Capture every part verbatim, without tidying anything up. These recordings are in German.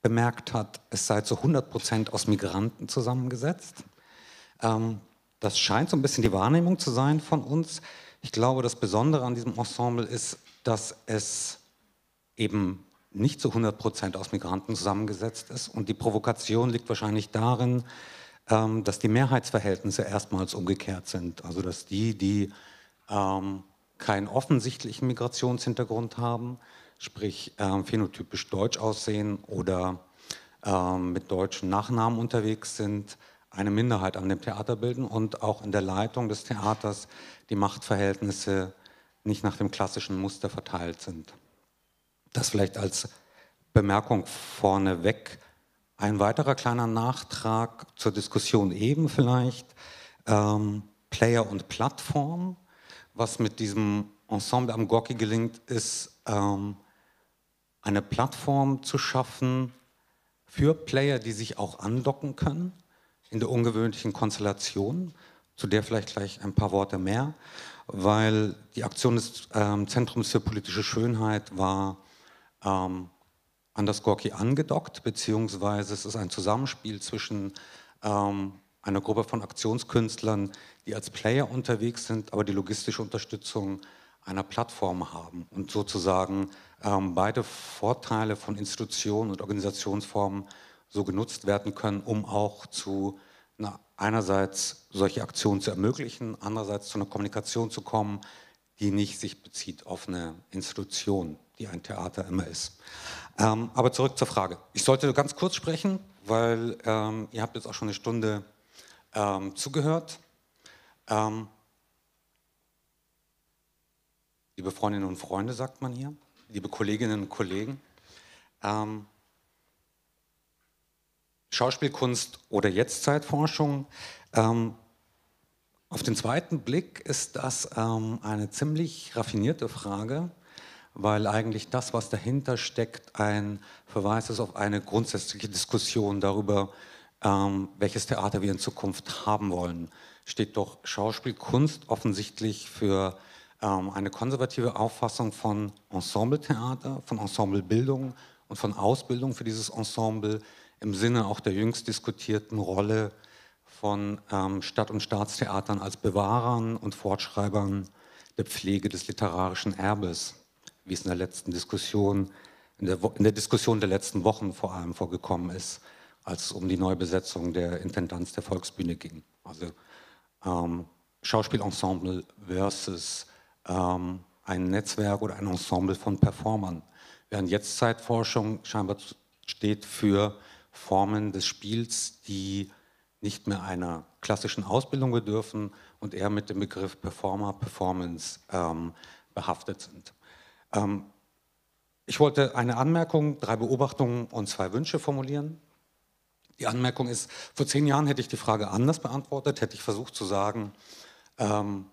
bemerkt hat, es sei zu hundert Prozent aus Migranten zusammengesetzt. Ähm, das scheint so ein bisschen die Wahrnehmung zu sein von uns. Ich glaube, das Besondere an diesem Ensemble ist, dass es eben nicht zu hundert Prozent aus Migranten zusammengesetzt ist. Und die Provokation liegt wahrscheinlich darin, ähm, dass die Mehrheitsverhältnisse erstmals umgekehrt sind. Also dass die, die ähm, keinen offensichtlichen Migrationshintergrund haben, sprich ähm, phänotypisch deutsch aussehen oder ähm, mit deutschen Nachnamen unterwegs sind, eine Minderheit an dem Theater bilden und auch in der Leitung des Theaters die Machtverhältnisse nicht nach dem klassischen Muster verteilt sind. Das vielleicht als Bemerkung vorneweg. Ein weiterer kleiner Nachtrag zur Diskussion eben vielleicht. Ähm, Player und Plattform. Was mit diesem Ensemble am Gorki gelingt, ist ähm, eine Plattform zu schaffen für Player, die sich auch andocken können, in der ungewöhnlichen Konstellation, zu der vielleicht gleich ein paar Worte mehr, weil die Aktion des ähm, Zentrums für politische Schönheit war ähm, an das Gorki angedockt, beziehungsweise es ist ein Zusammenspiel zwischen ähm, einer Gruppe von Aktionskünstlern, die als Player unterwegs sind, aber die logistische Unterstützung einer Plattform haben und sozusagen ähm, beide Vorteile von Institutionen und Organisationsformen so genutzt werden können, um auch zu na, einerseits solche Aktionen zu ermöglichen, andererseits zu einer Kommunikation zu kommen, die nicht sich bezieht auf eine Institution, die ein Theater immer ist. Ähm, aber zurück zur Frage. Ich sollte ganz kurz sprechen, weil ähm, ihr habt jetzt auch schon eine Stunde ähm, zugehört. Ähm, liebe Freundinnen und Freunde, sagt man hier, liebe Kolleginnen und Kollegen, ähm, Schauspielkunst oder Jetztzeitforschung. Ähm, auf den zweiten Blick ist das ähm, eine ziemlich raffinierte Frage, weil eigentlich das, was dahinter steckt, ein Verweis ist auf eine grundsätzliche Diskussion darüber, ähm, welches Theater wir in Zukunft haben wollen. Steht doch Schauspielkunst offensichtlich für ähm, eine konservative Auffassung von Ensembletheater, von Ensemblebildung und von Ausbildung für dieses Ensemble im Sinne auch der jüngst diskutierten Rolle von ähm, Stadt- und Staatstheatern als Bewahrern und Fortschreibern der Pflege des literarischen Erbes, wie es in der letzten Diskussion, in der, in der Diskussion der letzten Wochen vor allem vorgekommen ist, als es um die Neubesetzung der Intendanz der Volksbühne ging. Also ähm, Schauspielensemble versus ähm, ein Netzwerk oder ein Ensemble von Performern. Während Jetztzeitforschung scheinbar steht für Formen des Spiels, die nicht mehr einer klassischen Ausbildung bedürfen und eher mit dem Begriff Performer, Performance ähm, behaftet sind. Ähm, ich wollte eine Anmerkung, drei Beobachtungen und zwei Wünsche formulieren. Die Anmerkung ist, vor zehn Jahren hätte ich die Frage anders beantwortet, hätte ich versucht zu sagen, ähm,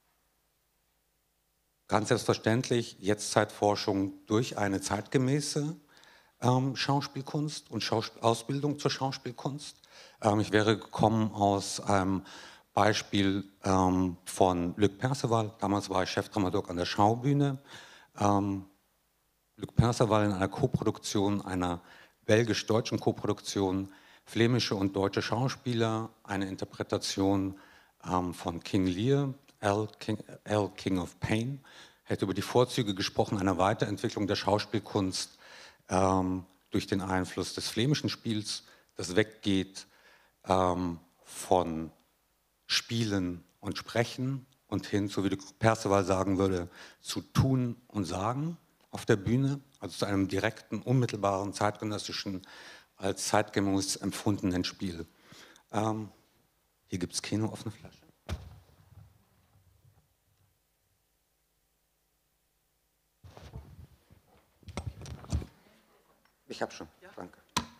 ganz selbstverständlich Jetztzeitforschung durch eine zeitgemäße ähm, Schauspielkunst und Schausp- Ausbildung zur Schauspielkunst. Ähm, ich wäre gekommen aus einem Beispiel ähm, von Luc Perceval, damals war ich Chefdramaturg an der Schaubühne. Ähm, Luc Perceval in einer Koproduktion, einer belgisch-deutschen Koproduktion, flämische und deutsche Schauspieler, eine Interpretation ähm, von King Lear, L. King, L. King of Pain, hätte über die Vorzüge gesprochen einer Weiterentwicklung der Schauspielkunst ähm, durch den Einfluss des flämischen Spiels, das weggeht ähm, von Spielen und Sprechen und hin, so wie Perceval sagen würde, zu Tun und Sagen auf der Bühne, also zu einem direkten, unmittelbaren, zeitgenössischen, als zeitgemäß empfundenen Spiel. Ähm, hier gibt es Kino, offene Flasche. Ich habe schon, ja. Danke.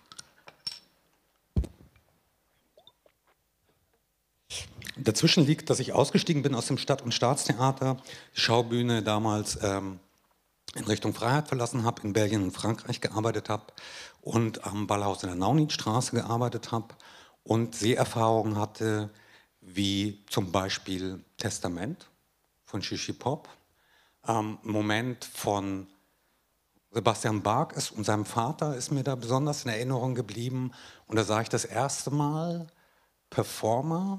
Dazwischen liegt, dass ich ausgestiegen bin aus dem Stadt- und Staatstheater, die Schaubühne damals ähm, in Richtung Freiheit verlassen habe, in Belgien und Frankreich gearbeitet habe und am Ballhaus in der Nauninstraße gearbeitet habe und Seherfahrungen hatte, wie zum Beispiel Testament von Shishi Pop, ähm, Moment von Sebastian Bach ist und seinem Vater ist mir da besonders in Erinnerung geblieben. Und da sah ich das erste Mal Performer,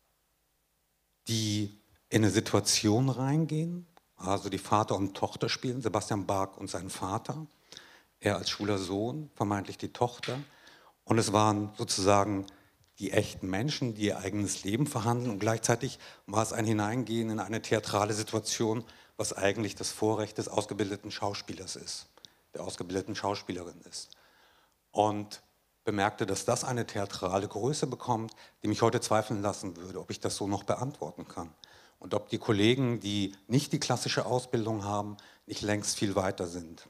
die in eine Situation reingehen, also die Vater und Tochter spielen, Sebastian Bach und sein Vater, er als schwuler Sohn, vermeintlich die Tochter. Und es waren sozusagen die echten Menschen, die ihr eigenes Leben verhandeln. Und gleichzeitig war es ein Hineingehen in eine theatrale Situation, was eigentlich das Vorrecht des ausgebildeten Schauspielers ist, der ausgebildeten Schauspielerin ist. Und bemerkte, dass das eine theatrale Größe bekommt, die mich heute zweifeln lassen würde, ob ich das so noch beantworten kann. Und ob die Kollegen, die nicht die klassische Ausbildung haben, nicht längst viel weiter sind.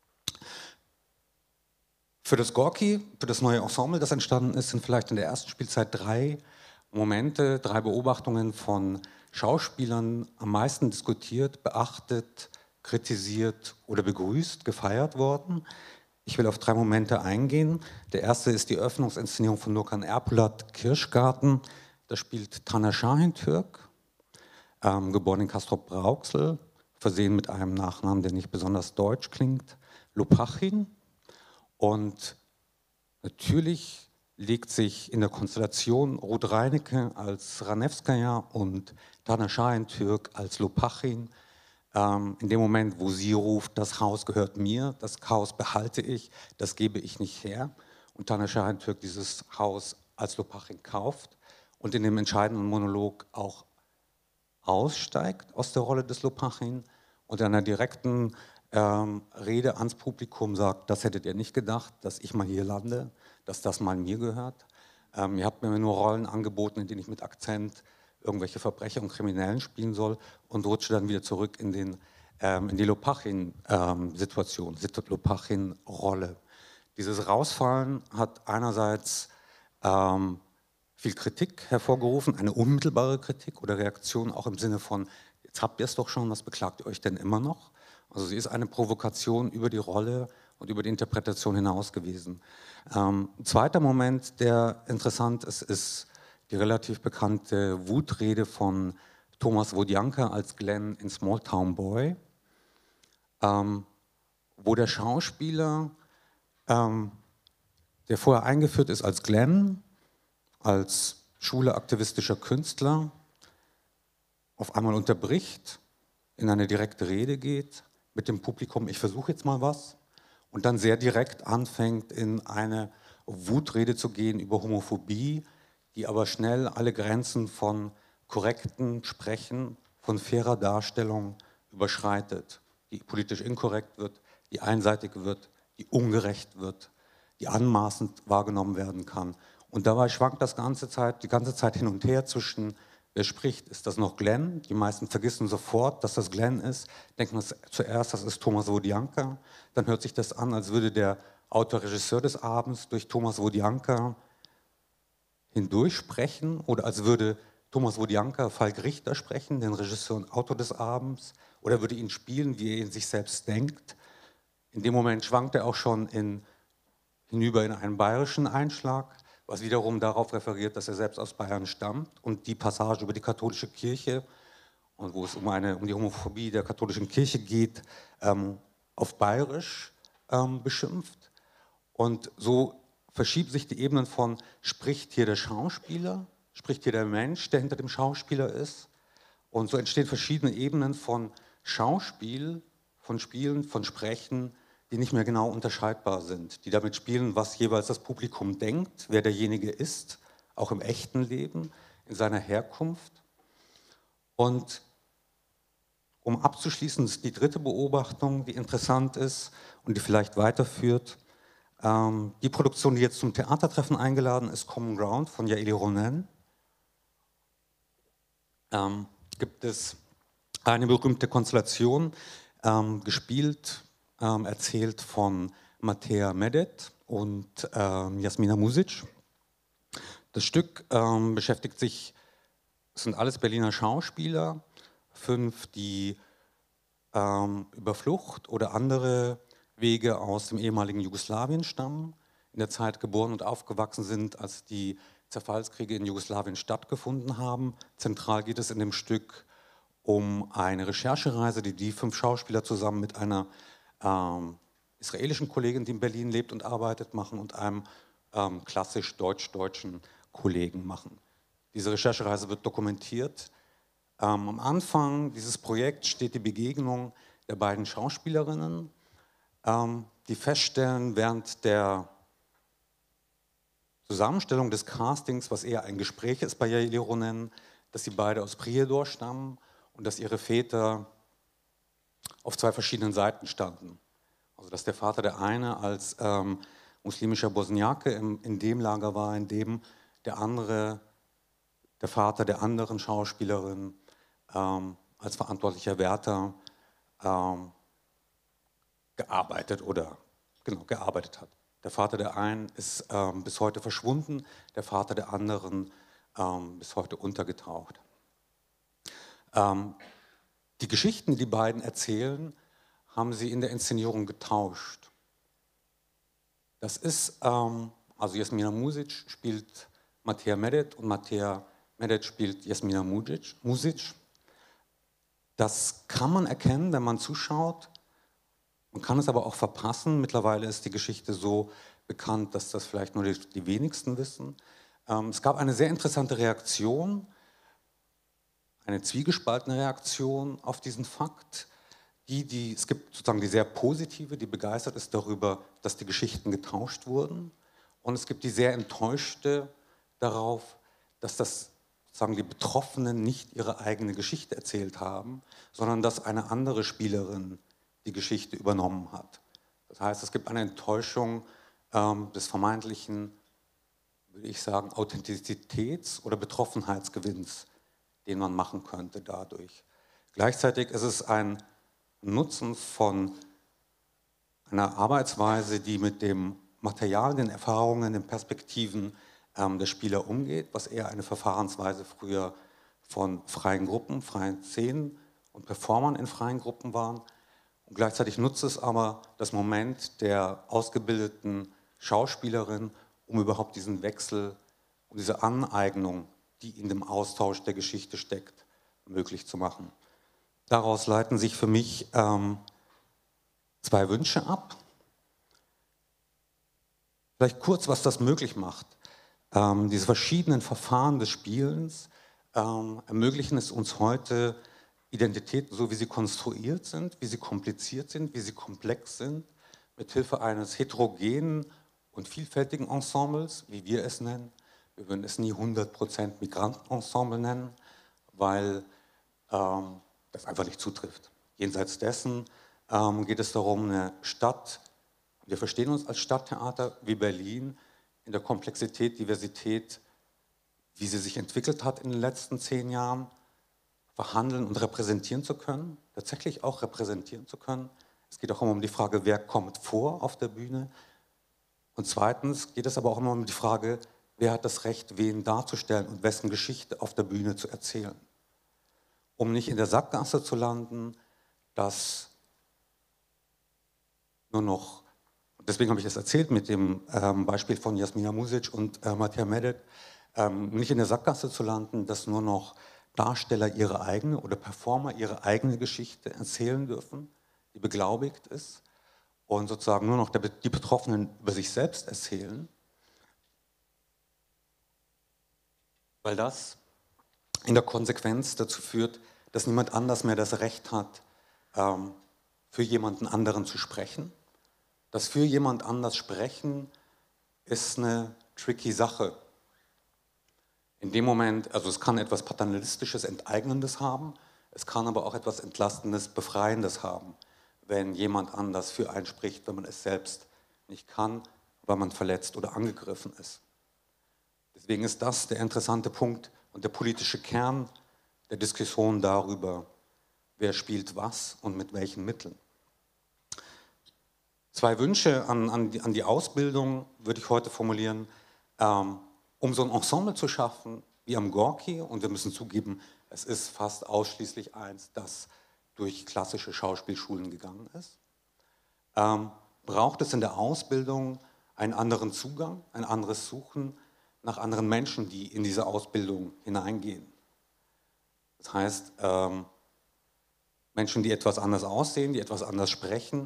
Für das Gorki, für das neue Ensemble, das entstanden ist, sind vielleicht in der ersten Spielzeit drei Momente, drei Beobachtungen von Schauspielern am meisten diskutiert, beachtet, kritisiert oder begrüßt, gefeiert worden. Ich will auf drei Momente eingehen. Der erste ist die Eröffnungsinszenierung von Nurkan Erpolat, Kirschgarten. Da spielt Taner Şahintürk, ähm, geboren in Castrop-Rauxel, versehen mit einem Nachnamen, der nicht besonders deutsch klingt, Lopachin. Und natürlich legt sich in der Konstellation Ruth Reinecke als Ranevskaja und Taner Şahintürk als Lopachin ähm, in dem Moment, wo sie ruft, das Haus gehört mir, das Haus behalte ich, das gebe ich nicht her. Und Taner Şahintürk dieses Haus als Lopachin kauft und in dem entscheidenden Monolog auch aussteigt aus der Rolle des Lopachin und in einer direkten ähm, Rede ans Publikum sagt, das hättet ihr nicht gedacht, dass ich mal hier lande, dass das mal mir gehört. Ähm, ihr habt mir nur Rollen angeboten, in denen ich mit Akzent irgendwelche Verbrecher und Kriminellen spielen soll und rutsche dann wieder zurück in, den, ähm, in die Lopachin-Situation, ähm, Lopachin-Rolle. Dieses Rausfallen hat einerseits ähm, viel Kritik hervorgerufen, eine unmittelbare Kritik oder Reaktion auch im Sinne von, jetzt habt ihr es doch schon, was beklagt ihr euch denn immer noch? Also sie ist eine Provokation über die Rolle und über die Interpretation hinaus gewesen. Ähm, ein zweiter Moment, der interessant ist, ist die relativ bekannte Wutrede von Thomas Wodianka als Glenn in Small Town Boy, ähm, wo der Schauspieler, ähm, der vorher eingeführt ist als Glenn, als schwuler aktivistischer Künstler, auf einmal unterbricht, in eine direkte Rede geht, mit dem Publikum, ich versuche jetzt mal was, und dann sehr direkt anfängt, in eine Wutrede zu gehen über Homophobie, die aber schnell alle Grenzen von korrektem Sprechen, von fairer Darstellung überschreitet, die politisch inkorrekt wird, die einseitig wird, die ungerecht wird, die anmaßend wahrgenommen werden kann. Und dabei schwankt das ganze Zeit, die ganze Zeit hin und her zwischen, wer spricht, ist das noch Glenn? Die meisten vergessen sofort, dass das Glenn ist, denken das zuerst, das ist Thomas Wodianka. Dann hört sich das an, als würde der Autor-Regisseur des Abends durch Thomas Wodianka hindurch sprechen oder als würde Thomas Wodianka Falk Richter sprechen, den Regisseur und Autor des Abends, oder würde ihn spielen, wie er ihn sich selbst denkt. In dem Moment schwankt er auch schon in, hinüber in einen bayerischen Einschlag, was wiederum darauf referiert, dass er selbst aus Bayern stammt und die Passage über die katholische Kirche, und wo es um, eine, um die Homophobie der katholischen Kirche geht, ähm, auf Bayerisch ähm, beschimpft. Und so verschieben sich die Ebenen von, spricht hier der Schauspieler, spricht hier der Mensch, der hinter dem Schauspieler ist. Und so entstehen verschiedene Ebenen von Schauspiel, von Spielen, von Sprechen, die nicht mehr genau unterscheidbar sind, die damit spielen, was jeweils das Publikum denkt, wer derjenige ist, auch im echten Leben, in seiner Herkunft. Und um abzuschließen, das ist die dritte Beobachtung, die interessant ist und die vielleicht weiterführt. Ähm, die Produktion, die jetzt zum Theatertreffen eingeladen ist, Common Ground von Yaeli Ronen, ähm, gibt es eine berühmte Konstellation, ähm, gespielt, ähm, erzählt von Matea Medet und ähm, Jasmina Music. Das Stück ähm, beschäftigt sich, es sind alles Berliner Schauspieler, fünf, die ähm, über Flucht oder andere Wege aus dem ehemaligen Jugoslawien stammen, in der Zeit geboren und aufgewachsen sind, als die Zerfallskriege in Jugoslawien stattgefunden haben. Zentral geht es in dem Stück um eine Recherchereise, die die fünf Schauspieler zusammen mit einer ähm, israelischen Kollegin, die in Berlin lebt und arbeitet, machen und einem ähm, klassisch deutsch-deutschen Kollegen machen. Diese Recherchereise wird dokumentiert. Ähm, am Anfang dieses Projekts steht die Begegnung der beiden Schauspielerinnen, ähm, die feststellen während der Zusammenstellung des Castings, was eher ein Gespräch ist bei Yael Ironen, dass sie beide aus Prijedor stammen und dass ihre Väter auf zwei verschiedenen Seiten standen. Also dass der Vater der eine als ähm, muslimischer Bosniake im, in dem Lager war, in dem der andere, der Vater der anderen Schauspielerin, ähm, als verantwortlicher Wärter ähm, gearbeitet oder genau gearbeitet hat. Der Vater der einen ist ähm, bis heute verschwunden, der Vater der anderen ähm, bis heute untergetaucht. Ähm, die Geschichten, die die beiden erzählen, haben sie in der Inszenierung getauscht. Das ist, ähm, also Jasmina Music spielt Mateja Medved und Mateja Medved spielt Jasmina Music. Das kann man erkennen, wenn man zuschaut. Man kann es aber auch verpassen. Mittlerweile ist die Geschichte so bekannt, dass das vielleicht nur die, die wenigsten wissen. Ähm, es gab eine sehr interessante Reaktion, eine zwiegespaltene Reaktion auf diesen Fakt. Die, die, es gibt sozusagen die sehr positive, die begeistert ist darüber, dass die Geschichten getauscht wurden. Und es gibt die sehr enttäuschte darauf, dass das, sozusagen die Betroffenen nicht ihre eigene Geschichte erzählt haben, sondern dass eine andere Spielerin die Geschichte übernommen hat. Das heißt, es gibt eine Enttäuschung ähm, des vermeintlichen, würde ich sagen, Authentizitäts- oder Betroffenheitsgewinns, den man machen könnte dadurch. Gleichzeitig ist es ein Nutzen von einer Arbeitsweise, die mit dem Material, den Erfahrungen, den Perspektiven ähm, der Spieler umgeht, was eher eine Verfahrensweise früher von freien Gruppen, freien Szenen und Performern in freien Gruppen waren. Und gleichzeitig nutzt es aber das Moment der ausgebildeten Schauspielerin, um überhaupt diesen Wechsel und diese Aneignung, die in dem Austausch der Geschichte steckt, möglich zu machen. Daraus leiten sich für mich ähm, zwei Wünsche ab. Vielleicht kurz, was das möglich macht. Ähm, diese verschiedenen Verfahren des Spielens ähm, ermöglichen es uns heute, Identitäten, so wie sie konstruiert sind, wie sie kompliziert sind, wie sie komplex sind, mithilfe eines heterogenen und vielfältigen Ensembles, wie wir es nennen. Wir würden es nie hundert Prozent Migrantenensemble nennen, weil ähm, das einfach nicht zutrifft. Jenseits dessen ähm, geht es darum, eine Stadt, wir verstehen uns als Stadttheater wie Berlin, in der Komplexität, Diversität, wie sie sich entwickelt hat in den letzten zehn Jahren, verhandeln und repräsentieren zu können, tatsächlich auch repräsentieren zu können. Es geht auch immer um die Frage, wer kommt vor auf der Bühne. Und zweitens geht es aber auch immer um die Frage, wer hat das Recht, wen darzustellen und wessen Geschichte auf der Bühne zu erzählen. Um nicht in der Sackgasse zu landen, dass nur noch, deswegen habe ich das erzählt mit dem ähm, Beispiel von Jasmina Music und äh, Mateja Medved, ähm, nicht in der Sackgasse zu landen, dass nur noch Darsteller ihre eigene oder Performer ihre eigene Geschichte erzählen dürfen, die beglaubigt ist und sozusagen nur noch der, die Betroffenen über sich selbst erzählen, weil das in der Konsequenz dazu führt, dass niemand anders mehr das Recht hat, ähm, für jemanden anderen zu sprechen. Das für jemand anders sprechen ist eine tricky Sache. In dem Moment, also es kann etwas Paternalistisches, Enteignendes haben, es kann aber auch etwas Entlastendes, Befreiendes haben, wenn jemand anders für einen spricht, wenn man es selbst nicht kann, weil man verletzt oder angegriffen ist. Deswegen ist das der interessante Punkt und der politische Kern der Diskussion darüber, wer spielt was und mit welchen Mitteln. Zwei Wünsche an, an, die, an die Ausbildung würde ich heute formulieren. Ähm, um so ein Ensemble zu schaffen wie am Gorki, und wir müssen zugeben, es ist fast ausschließlich eins, das durch klassische Schauspielschulen gegangen ist, ähm, braucht es in der Ausbildung einen anderen Zugang, ein anderes Suchen nach anderen Menschen, die in diese Ausbildung hineingehen. Das heißt, ähm, Menschen, die etwas anders aussehen, die etwas anders sprechen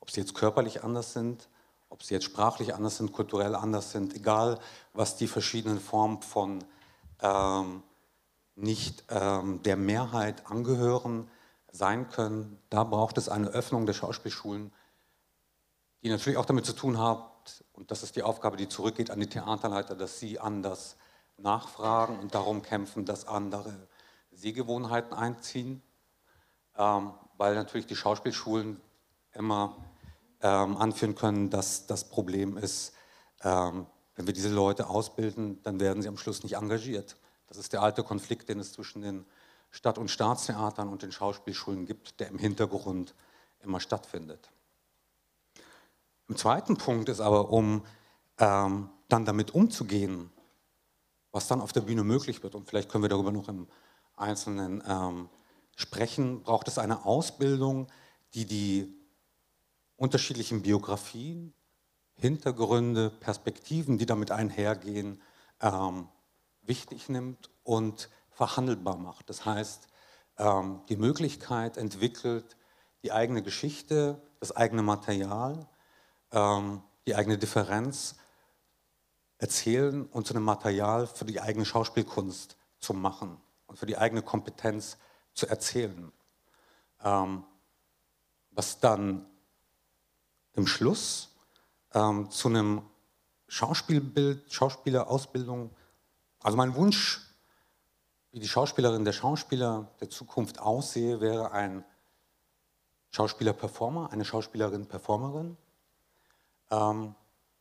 ob sie jetzt körperlich anders sind, ob sie jetzt sprachlich anders sind, kulturell anders sind, egal was die verschiedenen Formen von ähm, nicht ähm, der Mehrheit angehören, sein können. Da braucht es eine Öffnung der Schauspielschulen, die natürlich auch damit zu tun hat, und das ist die Aufgabe, die zurückgeht an die Theaterleiter, dass sie anders nachfragen und darum kämpfen, dass andere Sehgewohnheiten einziehen, ähm, weil natürlich die Schauspielschulen immer ähm, anführen können, dass das Problem ist, ähm, wenn wir diese Leute ausbilden, dann werden sie am Schluss nicht engagiert. Das ist der alte Konflikt, den es zwischen den Stadt- und Staatstheatern und den Schauspielschulen gibt, der im Hintergrund immer stattfindet. Im zweiten Punkt ist aber, um ähm, dann damit umzugehen, was dann auf der Bühne möglich wird, und vielleicht können wir darüber noch im Einzelnen ähm, sprechen, braucht es eine Ausbildung, die die unterschiedlichen Biografien, Hintergründe, Perspektiven, die damit einhergehen, ähm, wichtig nimmt und verhandelbar macht. Das heißt, ähm, die Möglichkeit entwickelt, die eigene Geschichte, das eigene Material, ähm, die eigene Differenz erzählen und zu einem Material für die eigene Schauspielkunst zu machen und für die eigene Kompetenz zu erzählen. Ähm, was dann im Schluss ähm, zu einem Schauspielbild, Schauspielerausbildung, also mein Wunsch, wie die Schauspielerin, der Schauspieler der Zukunft aussehe, wäre ein Schauspieler-Performer, eine Schauspielerin-Performerin, ähm,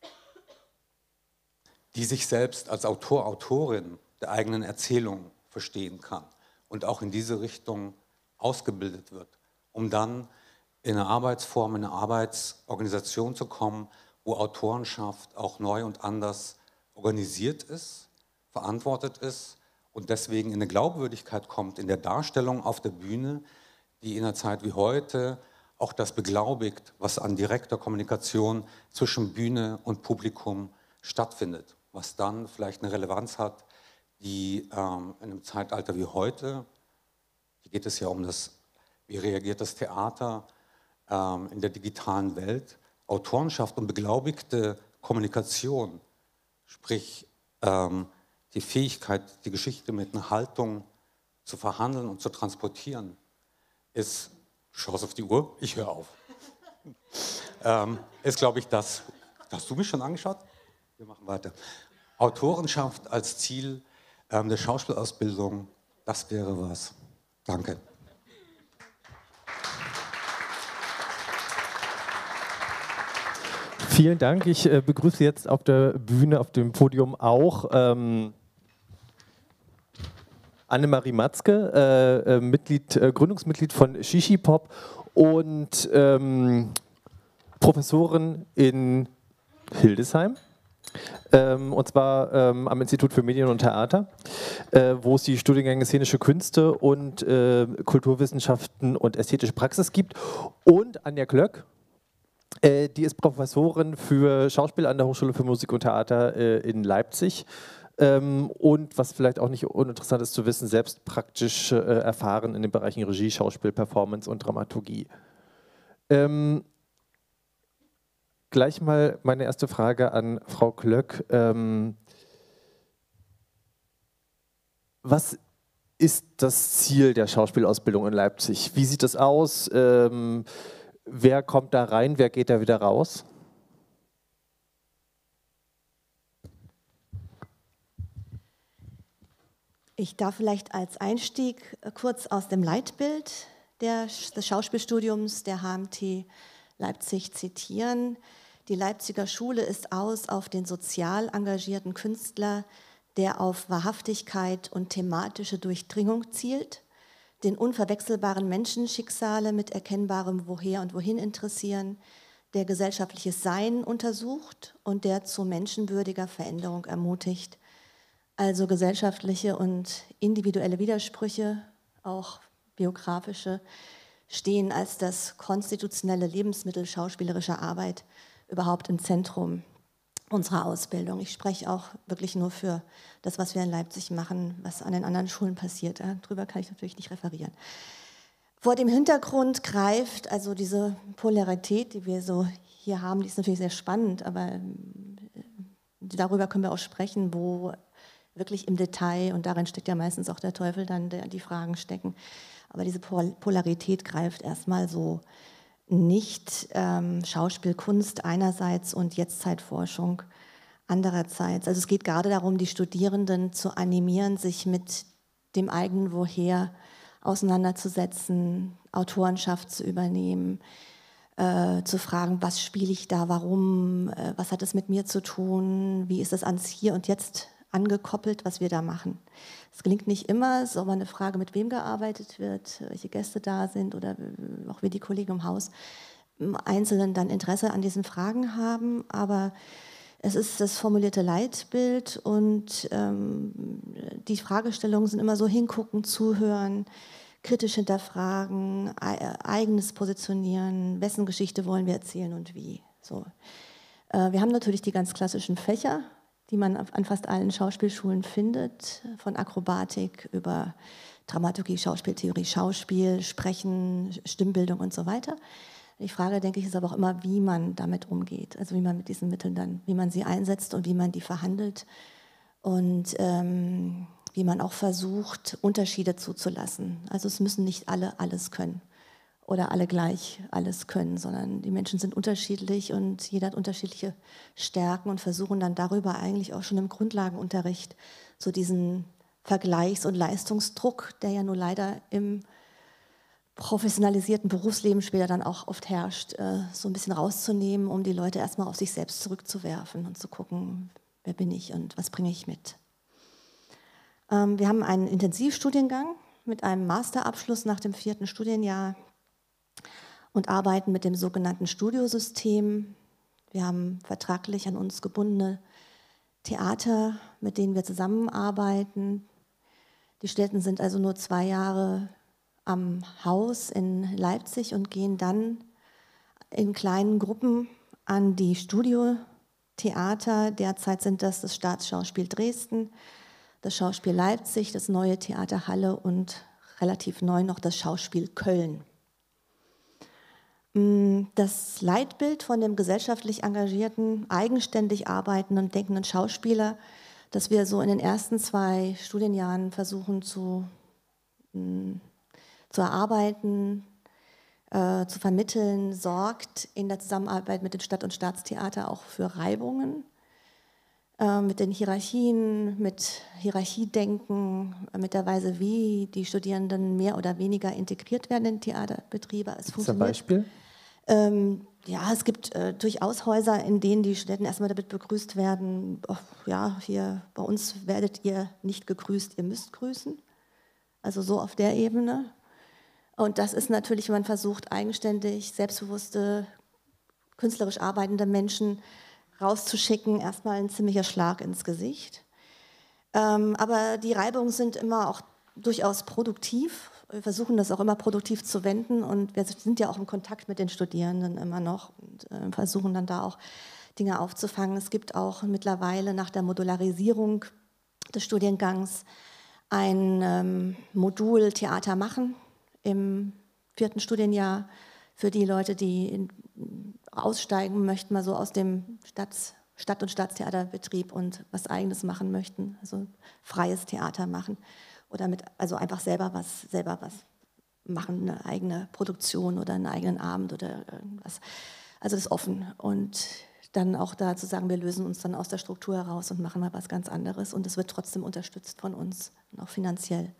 die sich selbst als Autor, Autorin der eigenen Erzählung verstehen kann und auch in diese Richtung ausgebildet wird, um dann in eine Arbeitsform, in eine Arbeitsorganisation zu kommen, wo Autorenschaft auch neu und anders organisiert ist, verantwortet ist und deswegen in eine Glaubwürdigkeit kommt in der Darstellung auf der Bühne, die in einer Zeit wie heute auch das beglaubigt, was an direkter Kommunikation zwischen Bühne und Publikum stattfindet, was dann vielleicht eine Relevanz hat, die ähm, in einem Zeitalter wie heute, hier geht es ja um das, wie reagiert das Theater ähm, in der digitalen Welt, Autorenschaft und beglaubigte Kommunikation, sprich ähm, die Fähigkeit, die Geschichte mit einer Haltung zu verhandeln und zu transportieren, ist, schaust auf die Uhr, ich höre auf, ähm, ist, glaube ich, das. Hast du mich schon angeschaut? Wir machen weiter. Autorenschaft als Ziel ähm, der Schauspielausbildung, das wäre was. Danke. Vielen Dank. Ich äh, begrüße jetzt auf der Bühne, auf dem Podium auch ähm, Annemarie Matzke, äh, äh, Mitglied, äh, Gründungsmitglied von Shishi Pop und ähm, Professorin in Hildesheim. Ähm, und zwar ähm, am Institut für Medien und Theater, äh, wo es die Studiengänge Szenische Künste und äh, Kulturwissenschaften und Ästhetische Praxis gibt. Und Anja Glöck, äh, die ist Professorin für Schauspiel an der Hochschule für Musik und Theater äh, in Leipzig. Ähm, und was vielleicht auch nicht uninteressant ist zu wissen, selbst praktisch äh, erfahren in den Bereichen Regie, Schauspiel, Performance und Dramaturgie. Ähm, Gleich mal meine erste Frage an Frau Glöck. Ähm, was ist das Ziel der Schauspielausbildung in Leipzig? Wie sieht das aus? Ähm, wer kommt da rein? Wer geht da wieder raus? Ich darf vielleicht als Einstieg kurz aus dem Leitbild der, des Schauspielstudiums der H M T Leipzig zitieren. Die Leipziger Schule ist aus auf den sozial engagierten Künstler, der auf Wahrhaftigkeit und thematische Durchdringung zielt, den unverwechselbaren Menschenschicksale mit erkennbarem Woher und Wohin interessieren, der gesellschaftliches Sein untersucht und der zu menschenwürdiger Veränderung ermutigt. Also gesellschaftliche und individuelle Widersprüche, auch biografische, stehen als das konstitutionelle Lebensmittel schauspielerischer Arbeit überhaupt im Zentrum unserer Ausbildung. Ich spreche auch wirklich nur für das, was wir in Leipzig machen, was an den anderen Schulen passiert. Darüber kann ich natürlich nicht referieren. Vor dem Hintergrund greift also diese Polarität, die wir so hier haben, die ist natürlich sehr spannend, aber darüber können wir auch sprechen, wo wirklich im Detail, und darin steckt ja meistens auch der Teufel, dann der, die Fragen stecken. Aber diese Polarität greift erstmal so nicht ähm, Schauspielkunst einerseits und Jetztzeitforschung andererseits. Also es geht gerade darum, die Studierenden zu animieren, sich mit dem eigenen Woher auseinanderzusetzen, Autorenschaft zu übernehmen, äh, zu fragen, was spiele ich da, warum, äh, was hat es mit mir zu tun, wie ist es ans Hier und Jetzt angekoppelt, was wir da machen. Es gelingt nicht immer, es ist auch mal eine Frage, mit wem gearbeitet wird, welche Gäste da sind oder auch wie die Kollegen im Haus im Einzelnen dann Interesse an diesen Fragen haben, aber es ist das formulierte Leitbild und ähm, die Fragestellungen sind immer so hingucken, zuhören, kritisch hinterfragen, e- eigenes Positionieren, wessen Geschichte wollen wir erzählen und wie. So. Äh, wir haben natürlich die ganz klassischen Fächer, die man an fast allen Schauspielschulen findet, von Akrobatik über Dramaturgie, Schauspieltheorie, Schauspiel, Sprechen, Stimmbildung und so weiter. Die Frage, denke ich, ist aber auch immer, wie man damit umgeht, also wie man mit diesen Mitteln dann, wie man sie einsetzt und wie man die verhandelt und ähm, wie man auch versucht, Unterschiede zuzulassen. Also es müssen nicht alle alles können oder alle gleich alles können, sondern die Menschen sind unterschiedlich und jeder hat unterschiedliche Stärken und versuchen dann darüber eigentlich auch schon im Grundlagenunterricht so diesen Vergleichs- und Leistungsdruck, der ja nur leider im professionalisierten Berufsleben später dann auch oft herrscht, so ein bisschen rauszunehmen, um die Leute erstmal auf sich selbst zurückzuwerfen und zu gucken, wer bin ich und was bringe ich mit. Wir haben einen Intensivstudiengang mit einem Masterabschluss nach dem vierten Studienjahr und arbeiten mit dem sogenannten Studiosystem. Wir haben vertraglich an uns gebundene Theater, mit denen wir zusammenarbeiten. Die Studenten sind also nur zwei Jahre am Haus in Leipzig und gehen dann in kleinen Gruppen an die Studiotheater. Derzeit sind das das Staatsschauspiel Dresden, das Schauspiel Leipzig, das neue Theater Halle und relativ neu noch das Schauspiel Köln. Das Leitbild von dem gesellschaftlich engagierten, eigenständig arbeitenden und denkenden Schauspieler, das wir so in den ersten zwei Studienjahren versuchen zu, zu erarbeiten, äh, zu vermitteln, sorgt in der Zusammenarbeit mit den Stadt- und Staatstheater auch für Reibungen, äh, mit den Hierarchien, mit Hierarchiedenken, mit der Weise, wie die Studierenden mehr oder weniger integriert werden in Theaterbetriebe. Es Zum Beispiel? Ähm, ja, es gibt äh, durchaus Häuser, in denen die Studenten erstmal damit begrüßt werden, oh, ja, hier bei uns werdet ihr nicht gegrüßt, ihr müsst grüßen. Also so auf der Ebene. Und das ist natürlich, wenn man versucht, eigenständig, selbstbewusste, künstlerisch arbeitende Menschen rauszuschicken, erstmal ein ziemlicher Schlag ins Gesicht. Ähm, aber die Reibungen sind immer auch durchaus produktiv. Wir versuchen das auch immer produktiv zu wenden und wir sind ja auch im Kontakt mit den Studierenden immer noch und äh, versuchen dann da auch Dinge aufzufangen. Es gibt auch mittlerweile nach der Modularisierung des Studiengangs ein ähm, Modul Theater machen im vierten Studienjahr für die Leute, die in, aussteigen möchten, mal so aus dem Stadt, Stadt- und Staatstheaterbetrieb und was Eigenes machen möchten, also freies Theater machen. Oder mit, also einfach selber was, selber was machen, eine eigene Produktion oder einen eigenen Abend oder irgendwas. Also das ist offen. Und dann auch da zu sagen, wir lösen uns dann aus der Struktur heraus und machen mal was ganz anderes. Und es wird trotzdem unterstützt von uns, auch finanziell.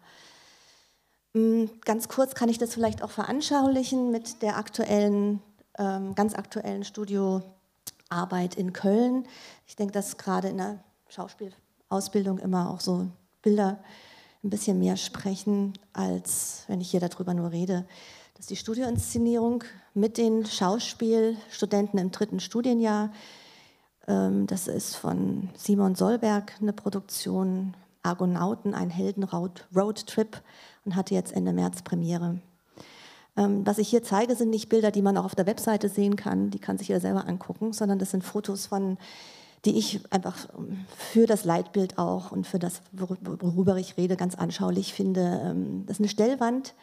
Ganz kurz kann ich das vielleicht auch veranschaulichen mit der aktuellen, ähm, ganz aktuellen Studioarbeit in Köln. Ich denke, dass gerade in der Schauspielausbildung immer auch so Bilder ein bisschen mehr sprechen, als wenn ich hier darüber nur rede. Das ist die Studioinszenierung mit den Schauspielstudenten im dritten Studienjahr. Das ist von Simon Solberg eine Produktion, Argonauten, ein Heldenroadtrip, und hatte jetzt Ende März Premiere. Was ich hier zeige, sind nicht Bilder, die man auch auf der Webseite sehen kann, die kann sich jeder selber angucken, sondern das sind Fotos von die ich einfach für das Leitbild auch und für das, worüber ich rede, ganz anschaulich finde. Das ist eine Stellwand,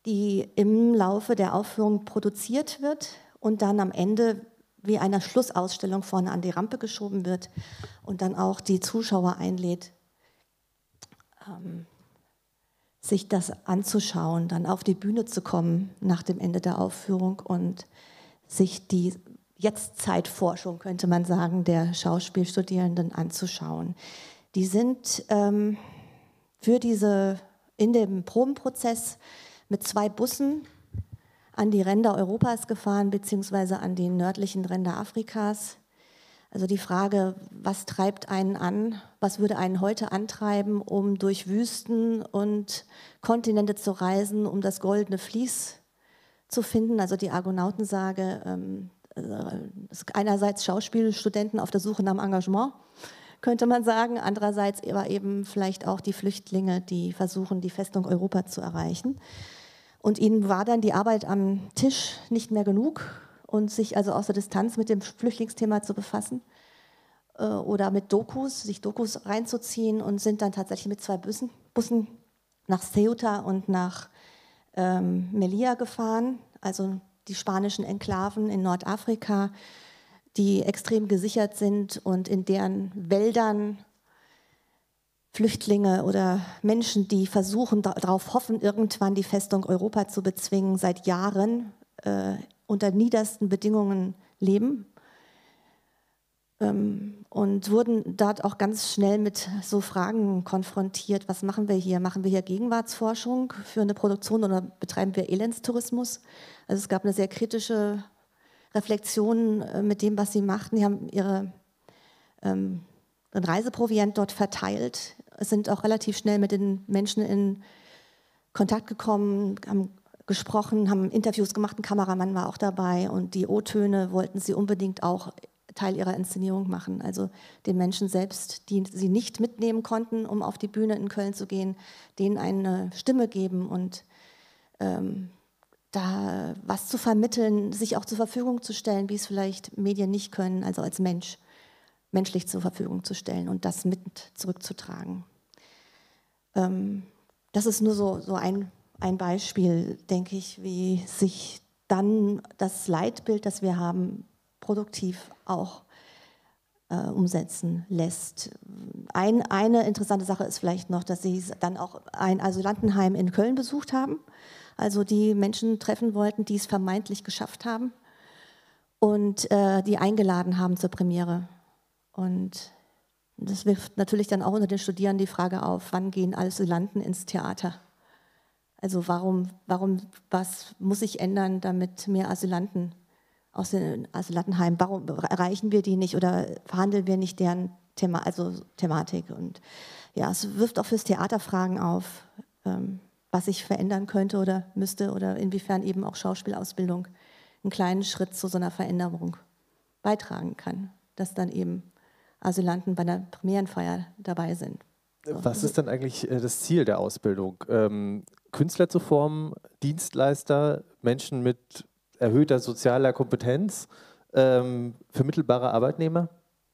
die im Laufe der Aufführung produziert wird und dann am Ende wie einer Schlussausstellung vorne an die Rampe geschoben wird und dann auch die Zuschauer einlädt, ähm, sich das anzuschauen, dann auf die Bühne zu kommen nach dem Ende der Aufführung und sich die Jetztzeitforschung, könnte man sagen, der Schauspielstudierenden anzuschauen. Die sind ähm, für diese, in dem Probenprozess mit zwei Bussen an die Ränder Europas gefahren, beziehungsweise an die nördlichen Ränder Afrikas. Also die Frage, was treibt einen an, was würde einen heute antreiben, um durch Wüsten und Kontinente zu reisen, um das goldene Vlies zu finden, also die Argonautensage, ähm, einerseits Schauspielstudenten auf der Suche nach dem Engagement, könnte man sagen, andererseits aber eben vielleicht auch die Flüchtlinge, die versuchen, die Festung Europa zu erreichen. Und ihnen war dann die Arbeit am Tisch nicht mehr genug und sich also aus der Distanz mit dem Flüchtlingsthema zu befassen äh, oder mit Dokus, sich Dokus reinzuziehen und sind dann tatsächlich mit zwei Bussen, Bussen nach Ceuta und nach ähm, Melilla gefahren, also die spanischen Enklaven in Nordafrika, die extrem gesichert sind und in deren Wäldern Flüchtlinge oder Menschen, die versuchen, darauf hoffen, irgendwann die Festung Europa zu bezwingen, seit Jahren äh, unter niedersten Bedingungen leben ähm, und wurden dort auch ganz schnell mit so Fragen konfrontiert. Was machen wir hier? Machen wir hier Gegenwartsforschung für eine Produktion oder betreiben wir Elendstourismus? Also es gab eine sehr kritische Reflexion äh, mit dem, was sie machten. Die haben ihre ähm, ein Reiseproviant dort verteilt. Es sind auch relativ schnell mit den Menschen in Kontakt gekommen, haben gesprochen, haben Interviews gemacht, ein Kameramann war auch dabei und die O-Töne wollten sie unbedingt auch Teil ihrer Inszenierung machen. Also den Menschen selbst, die sie nicht mitnehmen konnten, um auf die Bühne in Köln zu gehen, denen eine Stimme geben und ähm, da was zu vermitteln, sich auch zur Verfügung zu stellen, wie es vielleicht Medien nicht können, also als Mensch. Menschlich zur Verfügung zu stellen und das mit zurückzutragen. Ähm, das ist nur so, so ein, ein Beispiel, denke ich, wie sich dann das Leitbild, das wir haben, produktiv auch äh, umsetzen lässt. Ein, eine interessante Sache ist vielleicht noch, dass sie dann auch ein Asylantenheim in Köln besucht haben, also die Menschen treffen wollten, die es vermeintlich geschafft haben und äh, die eingeladen haben zur Premiere. Und das wirft natürlich dann auch unter den Studierenden die Frage auf, wann gehen Asylanten ins Theater? Also warum, warum, was muss sich ändern, damit mehr Asylanten aus den Asylantenheimen, warum erreichen wir die nicht oder verhandeln wir nicht deren Thema, also Thematik? Und ja, es wirft auch fürs Theater Fragen auf, ähm, was sich verändern könnte oder müsste oder inwiefern eben auch Schauspielausbildung einen kleinen Schritt zu so einer Veränderung beitragen kann, dass dann eben Asylanten bei der Premierenfeier dabei sind. So. Was ist dann eigentlich äh, das Ziel der Ausbildung? Ähm, Künstler zu formen, Dienstleister, Menschen mit erhöhter sozialer Kompetenz, ähm, vermittelbare Arbeitnehmer?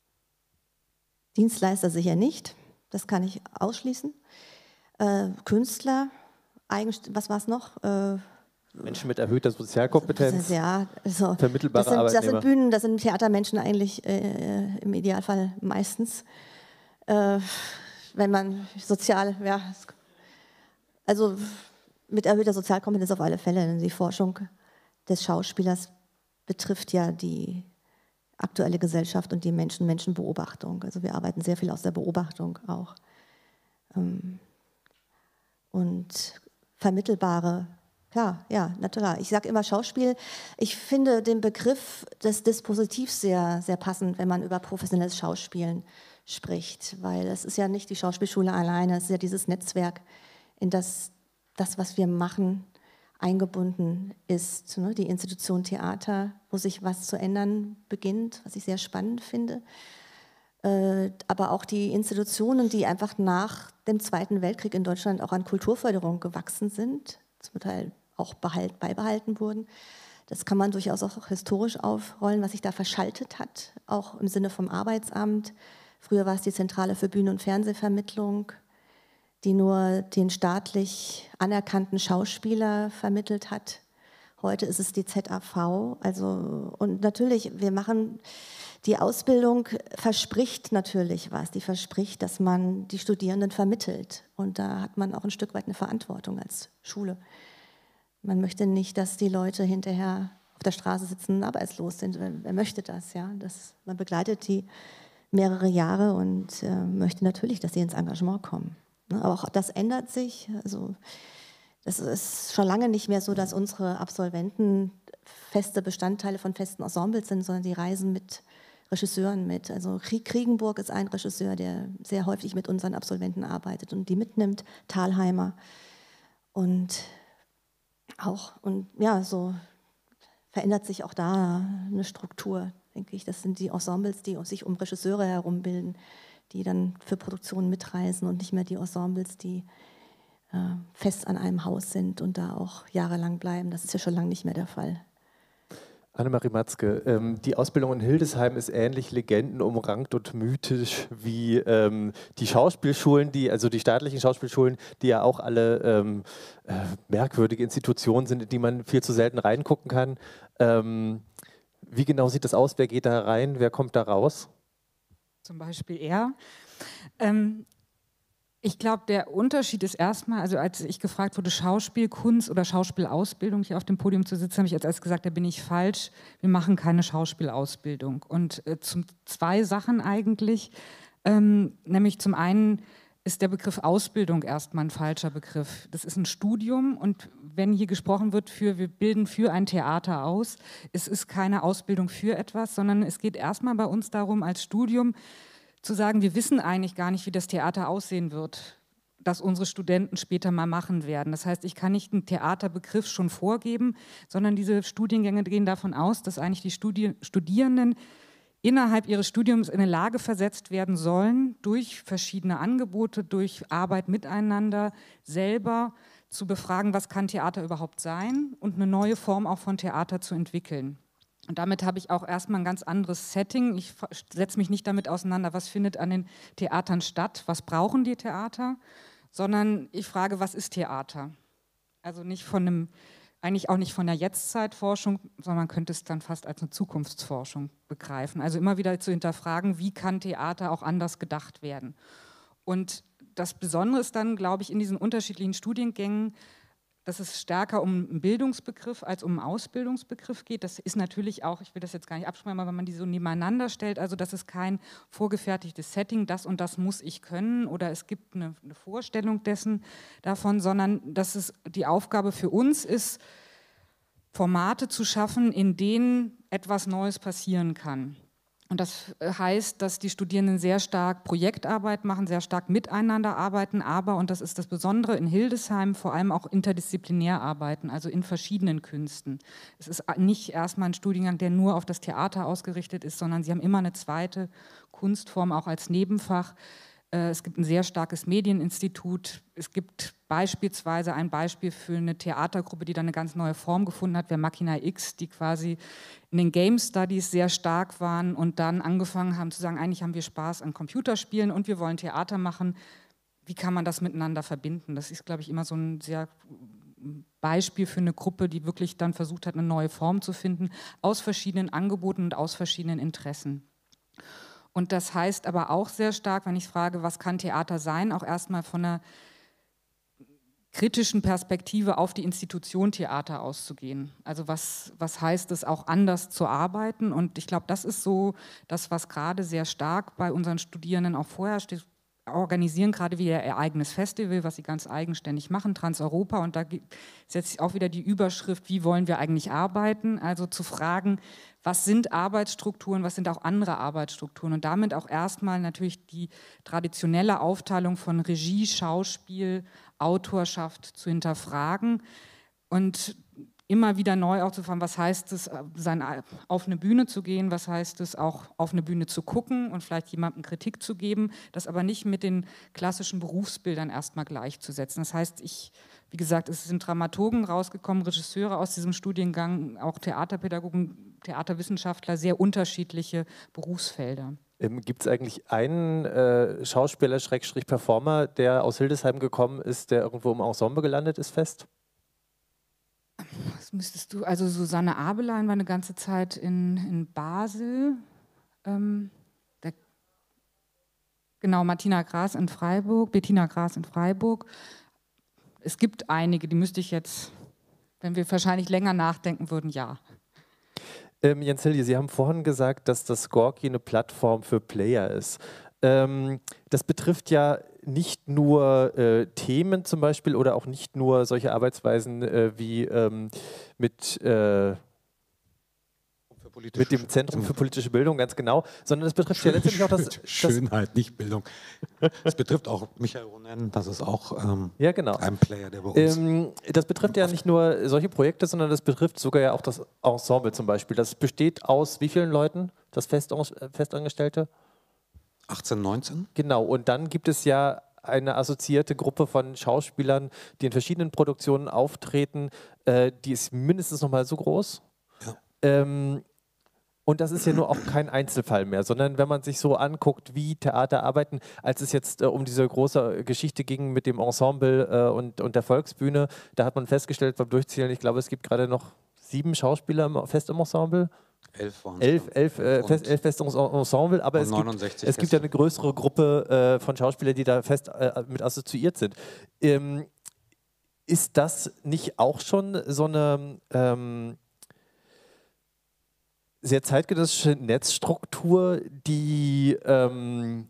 Dienstleister sicher nicht, das kann ich ausschließen. Äh, Künstler, Eigenst- was war es noch? Äh, Menschen mit erhöhter Sozialkompetenz, ja, also, vermittelbare das sind, Arbeitnehmer. Das sind Bühnen, das sind Theatermenschen eigentlich äh, im Idealfall meistens. Äh, wenn man sozial, ja, also mit erhöhter Sozialkompetenz auf alle Fälle. Denn die Forschung des Schauspielers betrifft ja die aktuelle Gesellschaft und die Menschen, Menschenbeobachtung. Also wir arbeiten sehr viel aus der Beobachtung auch. Ähm, und vermittelbare, klar, ja, natürlich. Ich sage immer Schauspiel. Ich finde den Begriff des Dispositivs sehr, sehr passend, wenn man über professionelles Schauspielen spricht, weil es ist ja nicht die Schauspielschule alleine, es ist ja dieses Netzwerk, in das das, was wir machen, eingebunden ist. Ne? Die Institution Theater, wo sich was zu ändern beginnt, was ich sehr spannend finde. Äh, aber auch die Institutionen, die einfach nach dem Zweiten Weltkrieg in Deutschland auch an Kulturförderung gewachsen sind, zum Teil auch behalt, beibehalten wurden. Das kann man durchaus auch historisch aufrollen, was sich da verschaltet hat, auch im Sinne vom Arbeitsamt. Früher war es die Zentrale für Bühnen- und Fernsehvermittlung, die nur den staatlich anerkannten Schauspieler vermittelt hat. Heute ist es die Z A V. Also, und natürlich, wir machen, die Ausbildung verspricht natürlich was. Die verspricht, dass man die Studierenden vermittelt. Und da hat man auch ein Stück weit eine Verantwortung als Schule. Man möchte nicht, dass die Leute hinterher auf der Straße sitzen und arbeitslos sind. Wer möchte das? Ja? Das, man begleitet die mehrere Jahre und äh, möchte natürlich, dass sie ins Engagement kommen. Ne? Aber auch das ändert sich. Also, das ist schon lange nicht mehr so, dass unsere Absolventen feste Bestandteile von festen Ensembles sind, sondern die reisen mit Regisseuren mit. Also Krieg Kriegenburg ist ein Regisseur, der sehr häufig mit unseren Absolventen arbeitet und die mitnimmt, Thalheimer. Und auch, und ja, so verändert sich auch da eine Struktur, denke ich. Das sind die Ensembles, die sich um Regisseure herum bilden, die dann für Produktionen mitreisen und nicht mehr die Ensembles, die äh, fest an einem Haus sind und da auch jahrelang bleiben. Das ist ja schon lange nicht mehr der Fall. Annemarie Matzke, ähm, die Ausbildung in Hildesheim ist ähnlich legendenumrankt und mythisch wie ähm, die Schauspielschulen, die, also die staatlichen Schauspielschulen, die ja auch alle ähm, äh, merkwürdige Institutionen sind, in die man viel zu selten reingucken kann. Ähm, wie genau sieht das aus? Wer geht da rein? Wer kommt da raus? Zum Beispiel er. Ähm, Ich glaube, der Unterschied ist erstmal, also als ich gefragt wurde, Schauspielkunst oder Schauspielausbildung hier auf dem Podium zu sitzen, habe ich als erstes gesagt, da bin ich falsch, wir machen keine Schauspielausbildung. Und äh, zum, zwei Sachen eigentlich, ähm, nämlich zum einen ist der Begriff Ausbildung erstmal ein falscher Begriff. Das ist ein Studium und wenn hier gesprochen wird, für, wir bilden für ein Theater aus, es ist keine Ausbildung für etwas, sondern es geht erstmal bei uns darum, als Studium zu sagen, wir wissen eigentlich gar nicht, wie das Theater aussehen wird, das unsere Studenten später mal machen werden. Das heißt, ich kann nicht einen Theaterbegriff schon vorgeben, sondern diese Studiengänge gehen davon aus, dass eigentlich die Studi- Studierenden innerhalb ihres Studiums in eine Lage versetzt werden sollen, durch verschiedene Angebote, durch Arbeit miteinander, selber zu befragen, was kann Theater überhaupt sein und eine neue Form auch von Theater zu entwickeln. Und damit habe ich auch erstmal ein ganz anderes Setting. Ich setze mich nicht damit auseinander, was findet an den Theatern statt, was brauchen die Theater, sondern ich frage, was ist Theater? Also nicht von einem, eigentlich auch nicht von der Jetztzeitforschung, sondern man könnte es dann fast als eine Zukunftsforschung begreifen. Also immer wieder zu hinterfragen, wie kann Theater auch anders gedacht werden? Und das Besondere ist dann, glaube ich, in diesen unterschiedlichen Studiengängen, dass es stärker um einen Bildungsbegriff als um einen Ausbildungsbegriff geht. Das ist natürlich auch, ich will das jetzt gar nicht absprechen, aber wenn man die so nebeneinander stellt, also das ist kein vorgefertigtes Setting, das und das muss ich können oder es gibt eine, eine Vorstellung dessen davon, sondern dass es die Aufgabe für uns ist, Formate zu schaffen, in denen etwas Neues passieren kann. Und das heißt, dass die Studierenden sehr stark Projektarbeit machen, sehr stark miteinander arbeiten, aber, und das ist das Besondere in Hildesheim, vor allem auch interdisziplinär arbeiten, also in verschiedenen Künsten. Es ist nicht erstmal ein Studiengang, der nur auf das Theater ausgerichtet ist, sondern sie haben immer eine zweite Kunstform auch als Nebenfach. Es gibt ein sehr starkes Medieninstitut. Es gibt beispielsweise ein Beispiel für eine Theatergruppe, die dann eine ganz neue Form gefunden hat, wäre Machina X, die quasi in den Game Studies sehr stark waren und dann angefangen haben zu sagen, eigentlich haben wir Spaß an Computerspielen und wir wollen Theater machen. Wie kann man das miteinander verbinden? Das ist, glaube ich, immer so ein sehr Beispiel für eine Gruppe, die wirklich dann versucht hat, eine neue Form zu finden, aus verschiedenen Angeboten und aus verschiedenen Interessen. Und das heißt aber auch sehr stark, wenn ich frage, was kann Theater sein, auch erstmal von einer kritischen Perspektive auf die Institution Theater auszugehen. Also was, was heißt es, auch anders zu arbeiten? Und ich glaube, das ist so das, was gerade sehr stark bei unseren Studierenden auch vorherrscht. Die organisieren gerade wieder ihr eigenes Festival, was sie ganz eigenständig machen, Transeuropa. Und da setzt sich auch wieder die Überschrift, wie wollen wir eigentlich arbeiten? Also zu fragen, was sind Arbeitsstrukturen, was sind auch andere Arbeitsstrukturen? Und damit auch erstmal natürlich die traditionelle Aufteilung von Regie, Schauspiel, Autorschaft zu hinterfragen und immer wieder neu auch zu fragen, was heißt es, auf eine Bühne zu gehen, was heißt es, auch auf eine Bühne zu gucken und vielleicht jemandem Kritik zu geben, das aber nicht mit den klassischen Berufsbildern erstmal gleichzusetzen. Das heißt, ich, wie gesagt, es sind Dramaturgen rausgekommen, Regisseure aus diesem Studiengang, auch Theaterpädagogen, Theaterwissenschaftler, sehr unterschiedliche Berufsfelder. Ähm, Gibt es eigentlich einen äh, Schauspieler, Schrägstrich Performer, der aus Hildesheim gekommen ist, der irgendwo im Ensemble gelandet ist, fest? Was müsstest du, also Susanne Abelein war eine ganze Zeit in, in Basel. Ähm, der, genau, Martina Gras in Freiburg, Bettina Gras in Freiburg. Es gibt einige, die müsste ich jetzt, wenn wir wahrscheinlich länger nachdenken würden, ja. Ähm, Jens Hilje, Sie haben vorhin gesagt, dass das Gorki eine Plattform für Player ist. Ähm, das betrifft ja nicht nur äh, Themen zum Beispiel oder auch nicht nur solche Arbeitsweisen äh, wie ähm, mit, äh, mit dem Zentrum für politische Bildung, ganz genau, sondern es betrifft ja letztendlich auch das... das Schönheit, nicht Bildung. Es betrifft auch Michael Ronen, das ist auch ähm, ja, genau. ein Player, der bei uns... Ähm, das betrifft ja nicht nur solche Projekte, sondern das betrifft sogar ja auch das Ensemble zum Beispiel. Das besteht aus wie vielen Leuten, das Fest, Festangestellte? achtzehn, neunzehn? Genau, und dann gibt es ja eine assoziierte Gruppe von Schauspielern, die in verschiedenen Produktionen auftreten, äh, die ist mindestens noch mal so groß. Ja. Ähm, und das ist ja nur auch kein Einzelfall mehr, sondern wenn man sich so anguckt, wie Theater arbeiten, als es jetzt äh, um diese große Geschichte ging mit dem Ensemble äh, und, und der Volksbühne, da hat man festgestellt beim Durchzählen, ich glaube, es gibt gerade noch sieben Schauspieler im, fest im Ensemble. Elf waren Elf, elf, äh, fest, elf fest im Ensemble, aber es gibt, es gibt ja eine größere Gruppe äh, von Schauspielern, die da fest äh, mit assoziiert sind. Ähm, ist das nicht auch schon so eine ähm, sehr zeitgenössische Netzstruktur, die ähm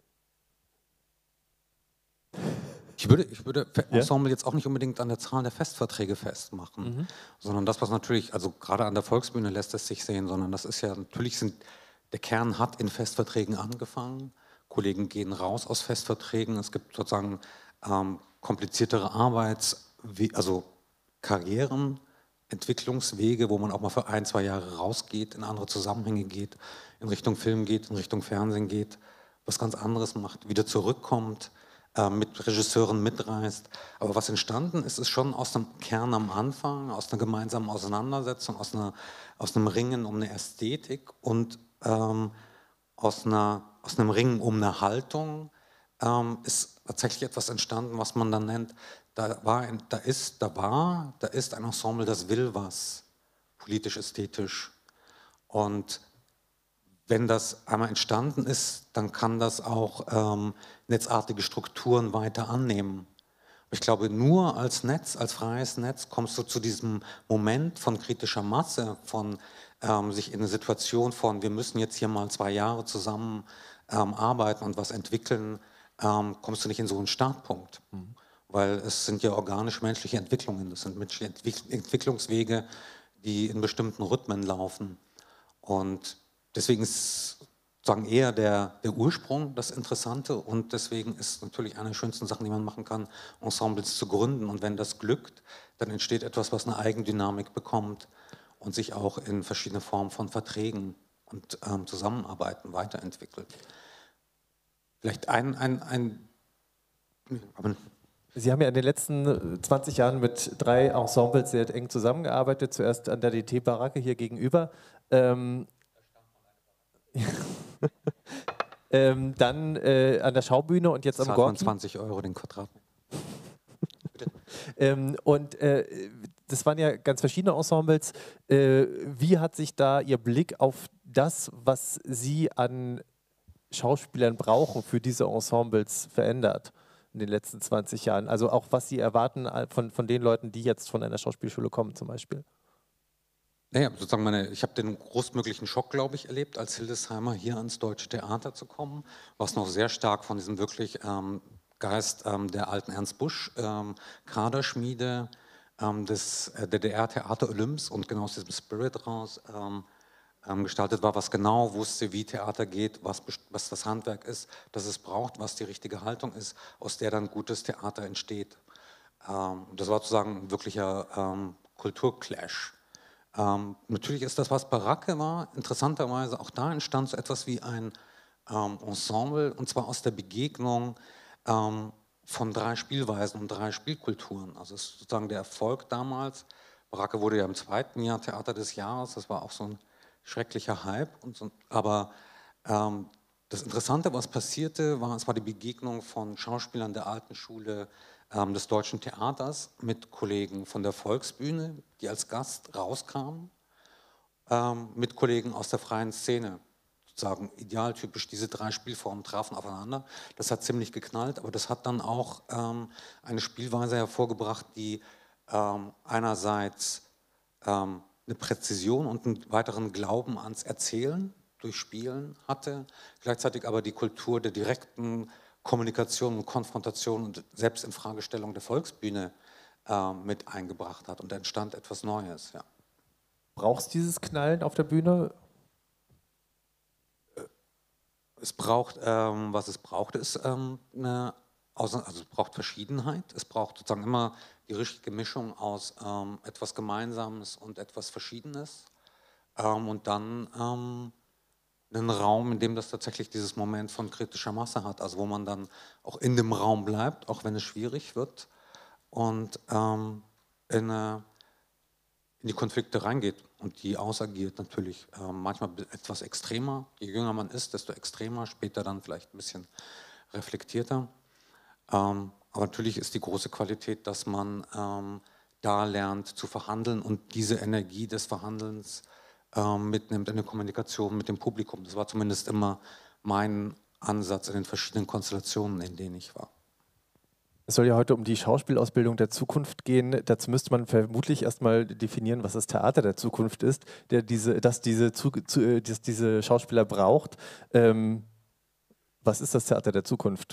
Ich würde, ich würde Ensemble ja? jetzt auch nicht unbedingt an der Zahl der Festverträge festmachen, Mhm. sondern das, was natürlich, also gerade an der Volksbühne lässt es sich sehen, sondern das ist ja, natürlich sind, der Kern hat in Festverträgen angefangen, Kollegen gehen raus aus Festverträgen, es gibt sozusagen ähm, kompliziertere Arbeits-, also Karrieren, Entwicklungswege, wo man auch mal für ein, zwei Jahre rausgeht, in andere Zusammenhänge geht, in Richtung Film geht, in Richtung Fernsehen geht, was ganz anderes macht, wieder zurückkommt, äh, mit Regisseuren mitreist. Aber was entstanden ist, ist schon aus einem Kern am Anfang, aus einer gemeinsamen Auseinandersetzung, aus, einer, aus einem Ringen um eine Ästhetik und ähm, aus, einer, aus einem Ringen um eine Haltung ähm, ist tatsächlich etwas entstanden, was man dann nennt, da, war ein, da, ist, da war, da ist ein Ensemble, das will was, politisch, ästhetisch. Und wenn das einmal entstanden ist, dann kann das auch ähm, netzartige Strukturen weiter annehmen. Ich glaube, nur als Netz, als freies Netz kommst du zu diesem Moment von kritischer Masse, von ähm, sich in eine Situation von, wir müssen jetzt hier mal zwei Jahre zusammen ähm, arbeiten und was entwickeln, ähm, kommst du nicht in so einen Startpunkt. Mhm. Weil es sind ja organisch-menschliche Entwicklungen, das sind menschliche Entwick Entwicklungswege, die in bestimmten Rhythmen laufen. Und deswegen ist sozusagen eher der, der Ursprung das Interessante und deswegen ist natürlich eine der schönsten Sachen, die man machen kann, Ensembles zu gründen. Und wenn das glückt, dann entsteht etwas, was eine Eigendynamik bekommt und sich auch in verschiedene Formen von Verträgen und ähm, Zusammenarbeiten weiterentwickelt. Vielleicht ein... ein, ein aber Sie haben ja in den letzten zwanzig Jahren mit drei Ensembles sehr eng zusammengearbeitet. Zuerst an der D T-Baracke hier gegenüber. Ähm, ähm, dann äh, an der Schaubühne und jetzt am Gorki. zwanzig Euro den Quadratmeter. ähm, und äh, das waren ja ganz verschiedene Ensembles. Äh, wie hat sich da Ihr Blick auf das, was Sie an Schauspielern brauchen für diese Ensembles verändert in den letzten zwanzig Jahren? Also auch, was Sie erwarten von, von den Leuten, die jetzt von einer Schauspielschule kommen zum Beispiel? Naja, sozusagen meine, ich habe den großmöglichen Schock, glaube ich, erlebt, als Hildesheimer hier ans Deutsche Theater zu kommen, was noch sehr stark von diesem wirklich ähm, Geist ähm, der alten Ernst Busch ähm, Kaderschmiede ähm, des äh, D D R-Theater Olymps und genau aus diesem Spirit raus ähm, ähm, gestaltet war, was genau wusste, wie Theater geht, was, was das Handwerk ist, das es braucht, was die richtige Haltung ist, aus der dann gutes Theater entsteht. Ähm, das war sozusagen ein wirklicher ähm, Kulturclash. Ähm, natürlich ist das, was Baracke war, interessanterweise auch da entstand so etwas wie ein ähm, Ensemble, und zwar aus der Begegnung ähm, von drei Spielweisen und drei Spielkulturen. Also es ist sozusagen der Erfolg damals. Baracke wurde ja im zweiten Jahr Theater des Jahres, das war auch so ein schrecklicher Hype, und so, aber ähm, das Interessante, was passierte, war, es war die Begegnung von Schauspielern der alten Schule ähm, des Deutschen Theaters mit Kollegen von der Volksbühne, die als Gast rauskamen, ähm, mit Kollegen aus der freien Szene. Sozusagen idealtypisch, diese drei Spielformen trafen aufeinander. Das hat ziemlich geknallt, aber das hat dann auch ähm, eine Spielweise hervorgebracht, die ähm, einerseits ähm, eine Präzision und einen weiteren Glauben ans Erzählen durch Spielen hatte, gleichzeitig aber die Kultur der direkten Kommunikation und Konfrontation und Selbstinfragestellung der Volksbühne äh, mit eingebracht hat und da entstand etwas Neues. Ja. Brauchst du dieses Knallen auf der Bühne? Es braucht, ähm, was es braucht, ist ähm, eine, also es braucht Verschiedenheit, es braucht sozusagen immer die richtige Mischung aus ähm, etwas Gemeinsames und etwas Verschiedenes ähm, und dann ähm, einen Raum, in dem das tatsächlich dieses Moment von kritischer Masse hat, also wo man dann auch in dem Raum bleibt, auch wenn es schwierig wird und ähm, in, eine, in die Konflikte reingeht und die ausagiert natürlich äh, manchmal etwas extremer. Je jünger man ist, desto extremer, später dann vielleicht ein bisschen reflektierter. Ähm, aber natürlich ist die große Qualität, dass man ähm, da lernt zu verhandeln und diese Energie des Verhandelns ähm, mitnimmt in der Kommunikation mit dem Publikum. Das war zumindest immer mein Ansatz in den verschiedenen Konstellationen, in denen ich war. Es soll ja heute um die Schauspielausbildung der Zukunft gehen. Dazu müsste man vermutlich erstmal definieren, was das Theater der Zukunft ist, der diese, das diese, zu, zu, das diese Schauspieler braucht. Ähm, was ist das Theater der Zukunft?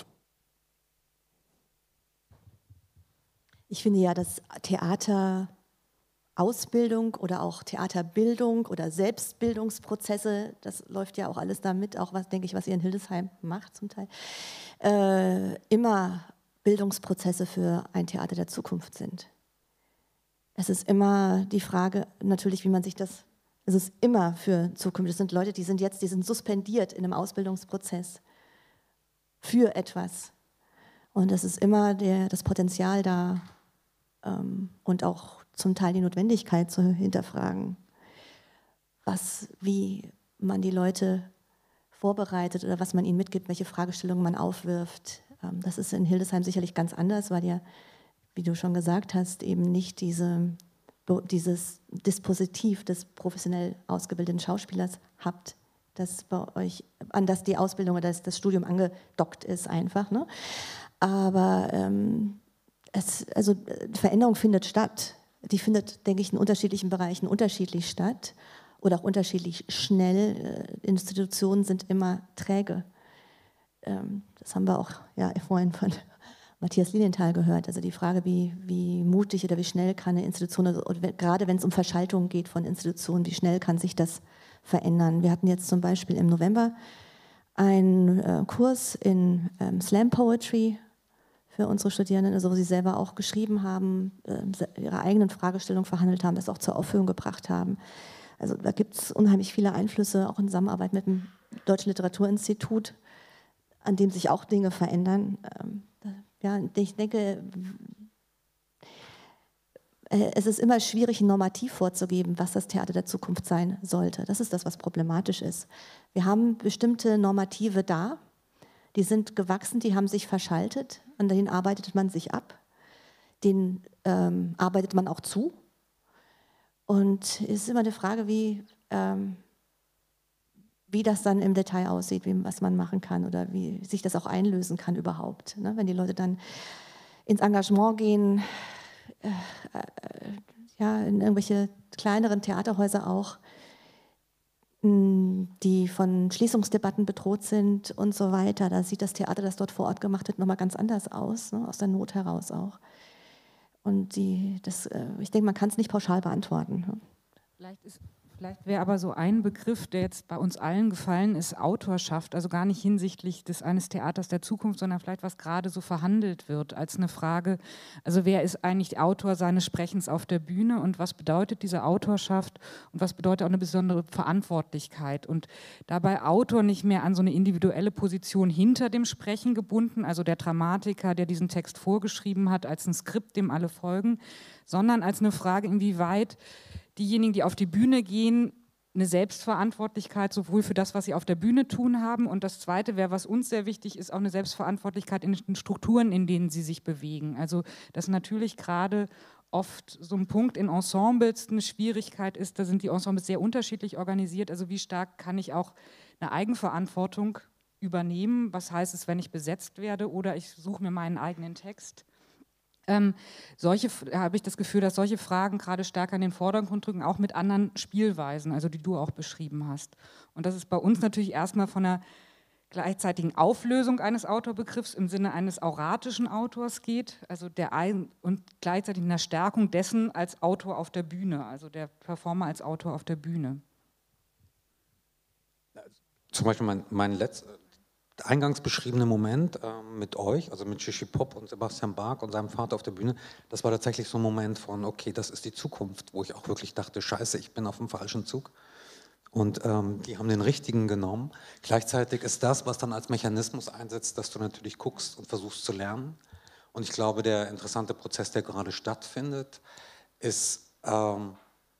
Ich finde ja, dass Theaterausbildung oder auch Theaterbildung oder Selbstbildungsprozesse, das läuft ja auch alles damit, auch was, denke ich, was ihr in Hildesheim macht zum Teil, äh, immer Bildungsprozesse für ein Theater der Zukunft sind. Es ist immer die Frage, natürlich, wie man sich das, es ist immer für Zukunft, es sind Leute, die sind jetzt, die sind suspendiert in einem Ausbildungsprozess für etwas. Und es ist immer der, das Potenzial da ähm, und auch zum Teil die Notwendigkeit zu hinterfragen, was, wie man die Leute vorbereitet oder was man ihnen mitgibt, welche Fragestellungen man aufwirft. Ähm, das ist in Hildesheim sicherlich ganz anders, weil ihr, wie du schon gesagt hast, eben nicht diese, dieses Dispositiv des professionell ausgebildeten Schauspielers habt, das bei euch, an das die Ausbildung oder das, das Studium angedockt ist einfach. Ne? Aber ähm, es, also Veränderung findet statt. Die findet, denke ich, in unterschiedlichen Bereichen unterschiedlich statt oder auch unterschiedlich schnell. Institutionen sind immer träge. Ähm, das haben wir auch ja, vorhin von Matthias Lilienthal gehört. Also die Frage, wie, wie mutig oder wie schnell kann eine Institution, oder gerade wenn es um Verschaltung geht von Institutionen, wie schnell kann sich das verändern. Wir hatten jetzt zum Beispiel im November einen äh, Kurs in ähm, Slam Poetry für unsere Studierenden, also wo sie selber auch geschrieben haben, äh, ihre eigenen Fragestellungen verhandelt haben, das auch zur Aufführung gebracht haben. Also da gibt es unheimlich viele Einflüsse, auch in Zusammenarbeit mit dem Deutschen Literaturinstitut, an dem sich auch Dinge verändern. Ähm, ja, ich denke, es ist immer schwierig, ein Normativ vorzugeben, was das Theater der Zukunft sein sollte. Das ist das, was problematisch ist. Wir haben bestimmte Normative da, die sind gewachsen, die haben sich verschaltet, an denen arbeitet man sich ab, denen ähm, arbeitet man auch zu. Und es ist immer eine Frage, wie, ähm, wie das dann im Detail aussieht, wie, was man machen kann oder wie sich das auch einlösen kann überhaupt. Ne? Wenn die Leute dann ins Engagement gehen, äh, äh, ja, in irgendwelche kleineren Theaterhäuser auch, mh, die von Schließungsdebatten bedroht sind und so weiter, da sieht das Theater, das dort vor Ort gemacht wird, nochmal ganz anders aus, ne? Aus der Not heraus auch. Und die, das, äh, ich denke, man kann es nicht pauschal beantworten. Ne? Vielleicht ist Vielleicht wäre aber so ein Begriff, der jetzt bei uns allen gefallen ist, Autorschaft, also gar nicht hinsichtlich des eines Theaters der Zukunft, sondern vielleicht was gerade so verhandelt wird als eine Frage, also wer ist eigentlich Autor seines Sprechens auf der Bühne und was bedeutet diese Autorschaft und was bedeutet auch eine besondere Verantwortlichkeit und dabei Autor nicht mehr an so eine individuelle Position hinter dem Sprechen gebunden, also der Dramatiker, der diesen Text vorgeschrieben hat, als ein Skript, dem alle folgen, sondern als eine Frage, inwieweit diejenigen, die auf die Bühne gehen, eine Selbstverantwortlichkeit sowohl für das, was sie auf der Bühne tun haben, und das Zweite wäre, was uns sehr wichtig ist, auch eine Selbstverantwortlichkeit in den Strukturen, in denen sie sich bewegen. Also dass natürlich gerade oft so ein Punkt in Ensembles eine Schwierigkeit ist, da sind die Ensembles sehr unterschiedlich organisiert, also wie stark kann ich auch eine Eigenverantwortung übernehmen, was heißt es, wenn ich besetzt werde oder ich suche mir meinen eigenen Text. Ähm, solche, habe ich das Gefühl, dass solche Fragen gerade stärker in den Vordergrund rücken, auch mit anderen Spielweisen, also die du auch beschrieben hast. Und das ist bei uns natürlich erstmal von einer gleichzeitigen Auflösung eines Autorbegriffs im Sinne eines auratischen Autors geht, also der ein, und gleichzeitig einer Stärkung dessen als Autor auf der Bühne, also der Performer als Autor auf der Bühne. Zum Beispiel mein, mein letzter eingangs beschriebene Moment äh, mit euch, also mit Shishi Pop und Sebastian Bach und seinem Vater auf der Bühne, das war tatsächlich so ein Moment von, okay, das ist die Zukunft, wo ich auch wirklich dachte, scheiße, ich bin auf dem falschen Zug. Und ähm, die haben den richtigen genommen. Gleichzeitig ist das, was dann als Mechanismus einsetzt, dass du natürlich guckst und versuchst zu lernen. Und ich glaube, der interessante Prozess, der gerade stattfindet, ist ähm,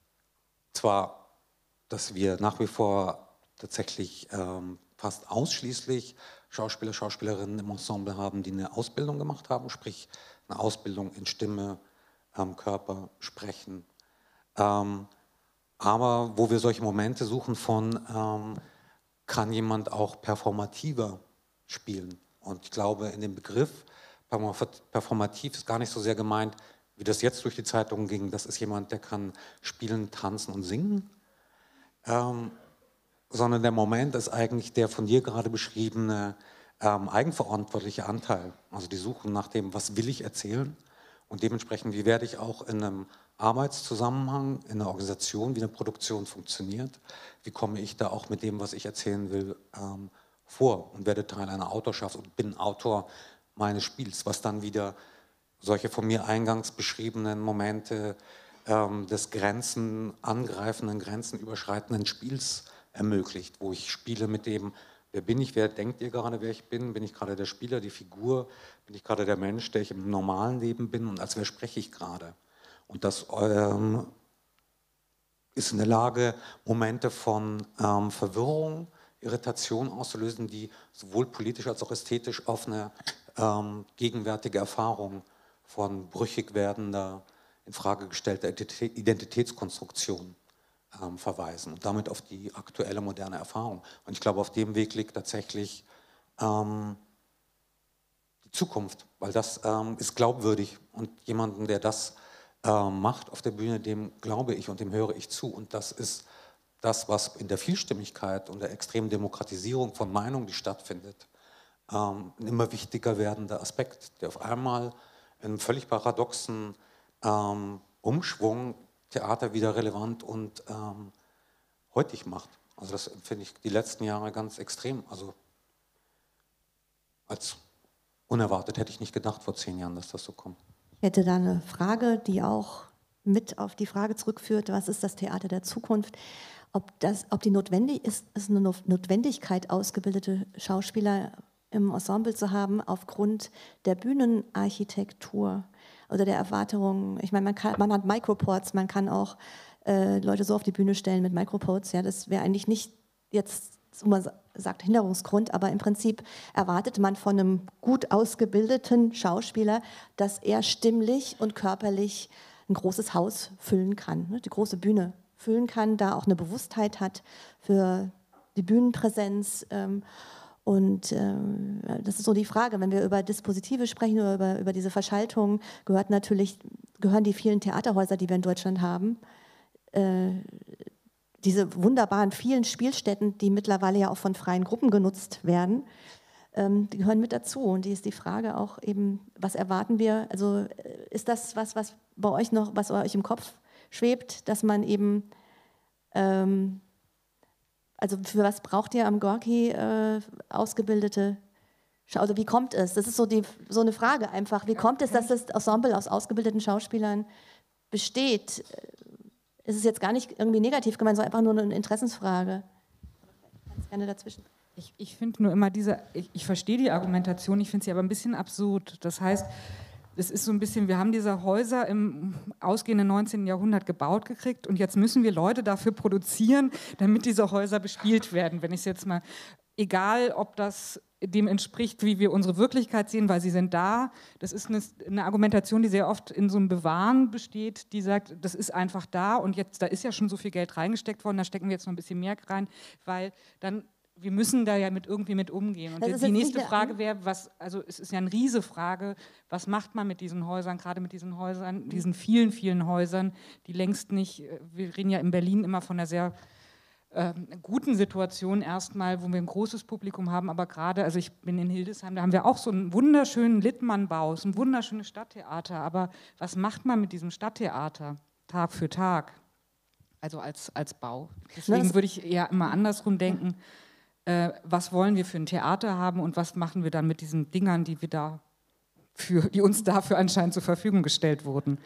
zwar, dass wir nach wie vor tatsächlich ähm, fast ausschließlich Schauspieler, Schauspielerinnen im Ensemble haben, die eine Ausbildung gemacht haben, sprich eine Ausbildung in Stimme, ähm, Körper, Sprechen. Ähm, aber wo wir solche Momente suchen von, ähm, kann jemand auch performativer spielen? Und ich glaube, in dem Begriff performativ ist gar nicht so sehr gemeint, wie das jetzt durch die Zeitungen ging, das ist jemand, der kann spielen, tanzen und singen. Ähm, sondern der Moment ist eigentlich der von dir gerade beschriebene ähm, eigenverantwortliche Anteil. Also die Suche nach dem, was will ich erzählen und dementsprechend, wie werde ich auch in einem Arbeitszusammenhang, in einer Organisation, wie eine Produktion funktioniert, wie komme ich da auch mit dem, was ich erzählen will, ähm, vor und werde Teil einer Autorschaft und bin Autor meines Spiels, was dann wieder solche von mir eingangs beschriebenen Momente ähm, des Grenzen angreifenden, grenzenüberschreitenden Spiels ermöglicht, wo ich spiele mit dem, wer bin ich, wer denkt ihr gerade, wer ich bin, bin ich gerade der Spieler, die Figur, bin ich gerade der Mensch, der ich im normalen Leben bin und als wer spreche ich gerade. Und das ähm, ist in der Lage, Momente von ähm, Verwirrung, Irritation auszulösen, die sowohl politisch als auch ästhetisch auf eine ähm, gegenwärtige Erfahrung von brüchig werdender, in Frage gestellter Identitätskonstruktion ähm, verweisen und damit auf die aktuelle moderne Erfahrung. Und ich glaube, auf dem Weg liegt tatsächlich ähm, die Zukunft, weil das ähm, ist glaubwürdig und jemanden, der das ähm, macht auf der Bühne, dem glaube ich und dem höre ich zu. Und das ist das, was in der Vielstimmigkeit und der extremen Demokratisierung von Meinung, die stattfindet, ähm, ein immer wichtiger werdender Aspekt, der auf einmal in einem völlig paradoxen ähm, Umschwung Theater wieder relevant und ähm, heutig macht. Also das finde ich die letzten Jahre ganz extrem. Also als unerwartet hätte ich nicht gedacht vor zehn Jahren, dass das so kommt. Ich hätte da eine Frage, die auch mit auf die Frage zurückführt, was ist das Theater der Zukunft? Ob, das, ob die notwendig ist, ist eine Notwendigkeit, ausgebildete Schauspieler im Ensemble zu haben, aufgrund der Bühnenarchitektur oder der Erwartungen. Ich meine, man, kann, man hat Microports, man kann auch äh, Leute so auf die Bühne stellen mit Microports. Ja, das wäre eigentlich nicht jetzt, wo man sagt, Hinderungsgrund, aber im Prinzip erwartet man von einem gut ausgebildeten Schauspieler, dass er stimmlich und körperlich ein großes Haus füllen kann, ne, die große Bühne füllen kann, da auch eine Bewusstheit hat für die Bühnenpräsenz. Ähm, Und äh, das ist so die Frage, wenn wir über Dispositive sprechen oder über, über diese Verschaltung, gehört natürlich, gehören die vielen Theaterhäuser, die wir in Deutschland haben, äh, diese wunderbaren vielen Spielstätten, die mittlerweile ja auch von freien Gruppen genutzt werden, ähm, die gehören mit dazu. Und die ist die Frage auch eben, was erwarten wir? Also ist das was, was bei euch noch, was bei euch im Kopf schwebt, dass man eben ähm, also für was braucht ihr am Gorki äh, ausgebildete Schauspieler? Also wie kommt es? Das ist so, die, so eine Frage einfach. Wie kommt es, dass das Ensemble aus ausgebildeten Schauspielern besteht? Es ist jetzt gar nicht irgendwie negativ gemeint, sondern einfach nur eine Interessensfrage. Ich kann es gerne dazwischen. Ich, ich finde nur immer diese, ich, ich verstehe die Argumentation, ich finde sie aber ein bisschen absurd. Das heißt, es ist so ein bisschen, wir haben diese Häuser im ausgehenden neunzehnten Jahrhundert gebaut gekriegt und jetzt müssen wir Leute dafür produzieren, damit diese Häuser bespielt werden. Wenn ich es jetzt mal, egal ob das dem entspricht, wie wir unsere Wirklichkeit sehen, weil sie sind da. Das ist eine, eine Argumentation, die sehr oft in so einem Bewahren besteht, die sagt, das ist einfach da und jetzt, da ist ja schon so viel Geld reingesteckt worden, da stecken wir jetzt noch ein bisschen mehr rein, weil dann wir müssen da ja mit irgendwie mit umgehen. Und die nächste Frage wäre, was, also es ist ja eine riesige Frage, was macht man mit diesen Häusern, gerade mit diesen Häusern, diesen vielen, vielen Häusern, die längst nicht, wir reden ja in Berlin immer von einer sehr äh, guten Situation erstmal, wo wir ein großes Publikum haben, aber gerade, also ich bin in Hildesheim, da haben wir auch so einen wunderschönen Littmann-Bau, so ein wunderschönes Stadttheater, aber was macht man mit diesem Stadttheater Tag für Tag? Also als, als Bau. Deswegen würde ich eher immer andersrum denken, was wollen wir für ein Theater haben und was machen wir dann mit diesen Dingern, die, wir da für, die uns dafür anscheinend zur Verfügung gestellt wurden.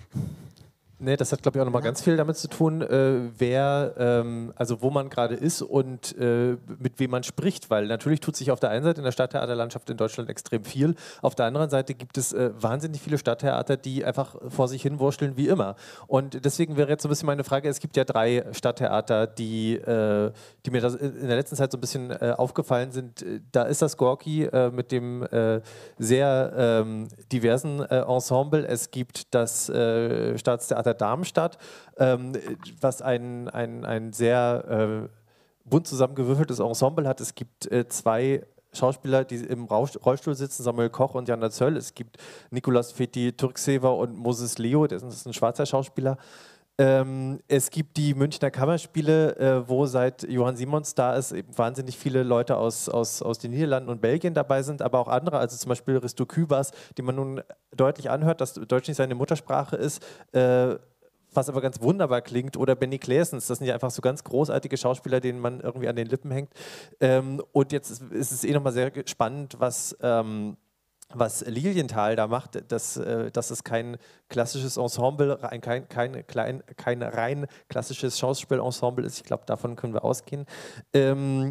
Nee, das hat, glaube ich, auch nochmal ganz viel damit zu tun, äh, wer, ähm, also wo man gerade ist und äh, mit wem man spricht, weil natürlich tut sich auf der einen Seite in der Stadttheaterlandschaft in Deutschland extrem viel, auf der anderen Seite gibt es äh, wahnsinnig viele Stadttheater, die einfach vor sich hin wurschteln wie immer. Und deswegen wäre jetzt so ein bisschen meine Frage, es gibt ja drei Stadttheater, die, äh, die mir das in der letzten Zeit so ein bisschen äh, aufgefallen sind. Da ist das Gorki äh, mit dem äh, sehr ähm, diversen äh, Ensemble, es gibt das äh, Staatstheater Darmstadt, ähm, was ein, ein, ein sehr äh, bunt zusammengewürfeltes Ensemble hat. Es gibt äh, zwei Schauspieler, die im Rollstuhl sitzen, Samuel Koch und Jana Zöll. Es gibt Nicolas Fethi Türksever und Moses Leo, das ist ein Schweizer Schauspieler. Ähm, es gibt die Münchner Kammerspiele, äh, wo seit Johann Simons da ist, eben wahnsinnig viele Leute aus, aus, aus den Niederlanden und Belgien dabei sind, aber auch andere, also zum Beispiel Risto Kübas, die man nun deutlich anhört, dass Deutsch nicht seine Muttersprache ist, äh, was aber ganz wunderbar klingt, oder Benny Claessens, das sind ja einfach so ganz großartige Schauspieler, denen man irgendwie an den Lippen hängt. Ähm, und jetzt ist, ist es eh nochmal sehr spannend, was... Ähm, was Lilienthal da macht, dass, äh, dass es kein klassisches Ensemble, kein, kein, klein, kein rein klassisches Schauspielensemble ist. Ich glaube, davon können wir ausgehen. Ähm,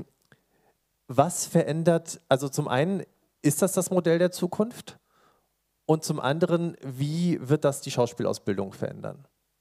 was verändert, also zum einen, ist das das Modell der Zukunft? Und zum anderen, wie wird das die Schauspielausbildung verändern?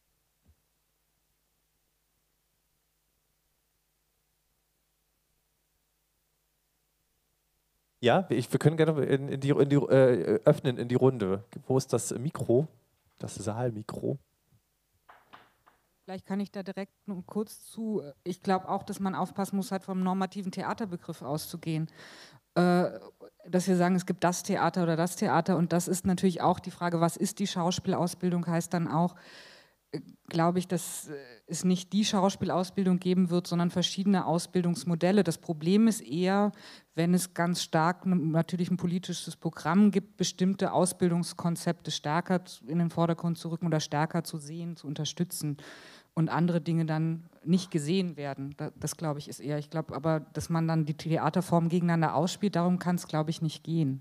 Ja, ich, wir können gerne in, in die, in die, äh, öffnen in die Runde. Wo ist das Mikro? Das Saalmikro. Vielleicht kann ich da direkt nur kurz zu. Ich glaube auch, dass man aufpassen muss, halt vom normativen Theaterbegriff auszugehen. Äh, dass wir sagen, es gibt das Theater oder das Theater. Und das ist natürlich auch die Frage, was ist die Schauspielausbildung, heißt dann auch, glaube ich, dass es nicht die Schauspielausbildung geben wird, sondern verschiedene Ausbildungsmodelle. Das Problem ist eher, wenn es ganz stark natürlich ein politisches Programm gibt, bestimmte Ausbildungskonzepte stärker in den Vordergrund zu rücken oder stärker zu sehen, zu unterstützen und andere Dinge dann nicht gesehen werden. Das, das glaube ich, ist eher. Ich glaube aber, dass man dann die Theaterformen gegeneinander ausspielt, darum kann es, glaube ich, nicht gehen.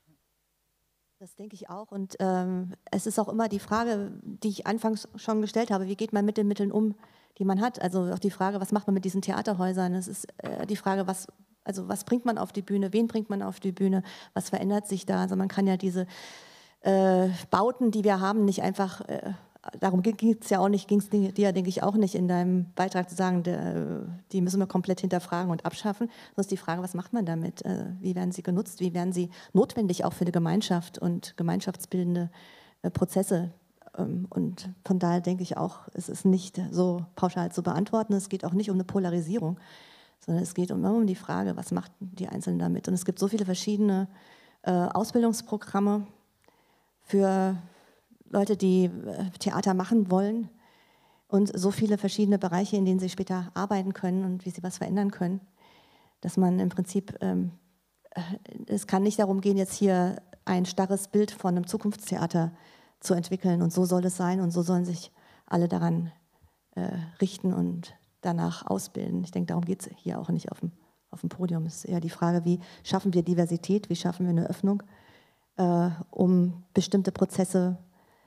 Das denke ich auch. Und ähm, es ist auch immer die Frage, die ich anfangs schon gestellt habe, wie geht man mit den Mitteln um, die man hat? Also auch die Frage, was macht man mit diesen Theaterhäusern? Es ist äh, die Frage, was, also was bringt man auf die Bühne, wen bringt man auf die Bühne, was verändert sich da? Also man kann ja diese äh, Bauten, die wir haben, nicht einfach, äh, darum ging es ja auch nicht, ging es dir, denke ich, auch nicht in deinem Beitrag zu sagen, der, die müssen wir komplett hinterfragen und abschaffen. Sondern ist die Frage, was macht man damit? Äh, wie werden sie genutzt? Wie werden sie notwendig auch für die Gemeinschaft und gemeinschaftsbildende äh, Prozesse? Ähm, und von daher denke ich auch, es ist nicht so pauschal zu beantworten. Es geht auch nicht um eine Polarisierung, sondern es geht immer um die Frage, was macht die Einzelnen damit? Und es gibt so viele verschiedene äh, Ausbildungsprogramme für Leute, die Theater machen wollen und so viele verschiedene Bereiche, in denen sie später arbeiten können und wie sie was verändern können, dass man im Prinzip, ähm, es kann nicht darum gehen, jetzt hier ein starres Bild von einem Zukunftstheater zu entwickeln und so soll es sein und so sollen sich alle daran äh, richten und danach ausbilden. Ich denke, darum geht es hier auch nicht auf dem, auf dem Podium. Es ist eher die Frage, wie schaffen wir Diversität, wie schaffen wir eine Öffnung, äh, um bestimmte Prozesse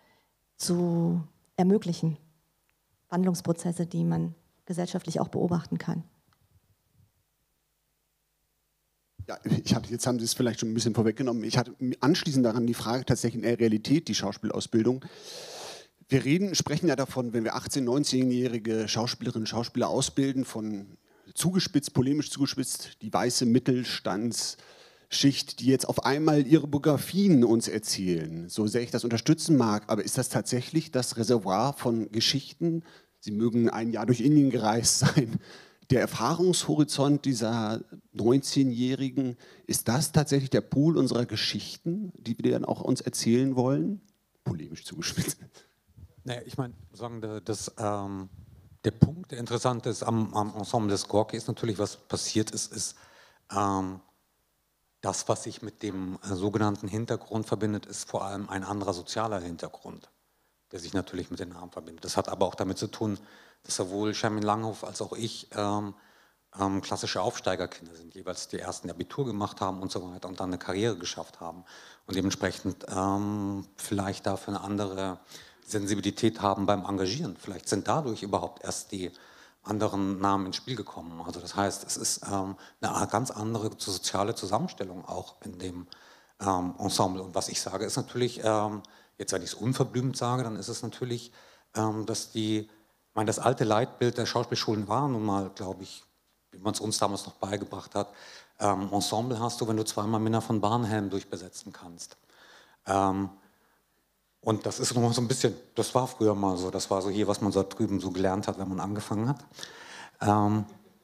zu ermöglichen, Wandlungsprozesse, die man gesellschaftlich auch beobachten kann. Ja, ich hatte, jetzt haben Sie es vielleicht schon ein bisschen vorweggenommen. Ich hatte anschließend daran die Frage tatsächlich in der Realität, die Schauspielausbildung. Wir reden, sprechen ja davon, wenn wir achtzehn-, neunzehnjährige Schauspielerinnen und Schauspieler ausbilden, von zugespitzt, polemisch zugespitzt, die weiße Mittelstandsschicht, die jetzt auf einmal ihre Biografien uns erzählen. So sehr ich das unterstützen mag, aber ist das tatsächlich das Reservoir von Geschichten? Sie mögen ein Jahr durch Indien gereist sein. Der Erfahrungshorizont dieser neunzehnjährigen, ist das tatsächlich der Pool unserer Geschichten, die wir dann auch uns erzählen wollen? Polemisch zugespitzt. Naja, ich meine, sagen, das, ähm, der Punkt, der interessant ist am, am Ensemble des Gorki, ist natürlich, was passiert ist, ist ähm, das, was sich mit dem äh, sogenannten Hintergrund verbindet, ist vor allem ein anderer sozialer Hintergrund, der sich natürlich mit den Namen verbindet. Das hat aber auch damit zu tun, dass sowohl Shermin Langhoff als auch ich ähm, ähm, klassische Aufsteigerkinder sind, jeweils die ersten Abitur gemacht haben und so weiter und dann eine Karriere geschafft haben und dementsprechend ähm, vielleicht dafür eine andere Sensibilität haben beim Engagieren. Vielleicht sind dadurch überhaupt erst die anderen Namen ins Spiel gekommen. Also das heißt, es ist ähm, eine ganz andere soziale Zusammenstellung auch in dem ähm, Ensemble. Und was ich sage, ist natürlich, ähm, jetzt wenn ich es unverblümt sage, dann ist es natürlich, ähm, dass die, ich meine, das alte Leitbild der Schauspielschulen war nun mal, glaube ich, wie man es uns damals noch beigebracht hat, ähm, Ensemble hast du, wenn du zweimal Minna von Barnhelm durchbesetzen kannst. Ähm, Und das ist nochmal so ein bisschen, das war früher mal so, das war so hier, was man so drüben so gelernt hat, wenn man angefangen hat. Ähm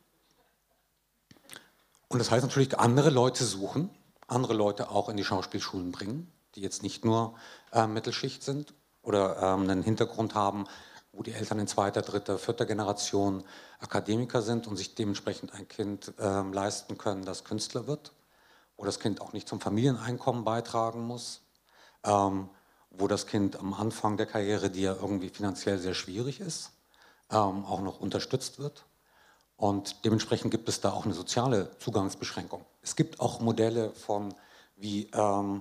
und das heißt natürlich, andere Leute suchen, andere Leute auch in die Schauspielschulen bringen, die jetzt nicht nur äh, Mittelschicht sind oder ähm, einen Hintergrund haben, wo die Eltern in zweiter, dritter, vierter Generation Akademiker sind und sich dementsprechend ein Kind ähm, leisten können, das Künstler wird, wo das Kind auch nicht zum Familieneinkommen beitragen muss. Ähm, wo das Kind am Anfang der Karriere, die ja irgendwie finanziell sehr schwierig ist, ähm, auch noch unterstützt wird. Und dementsprechend gibt es da auch eine soziale Zugangsbeschränkung. Es gibt auch Modelle von, wie, ähm,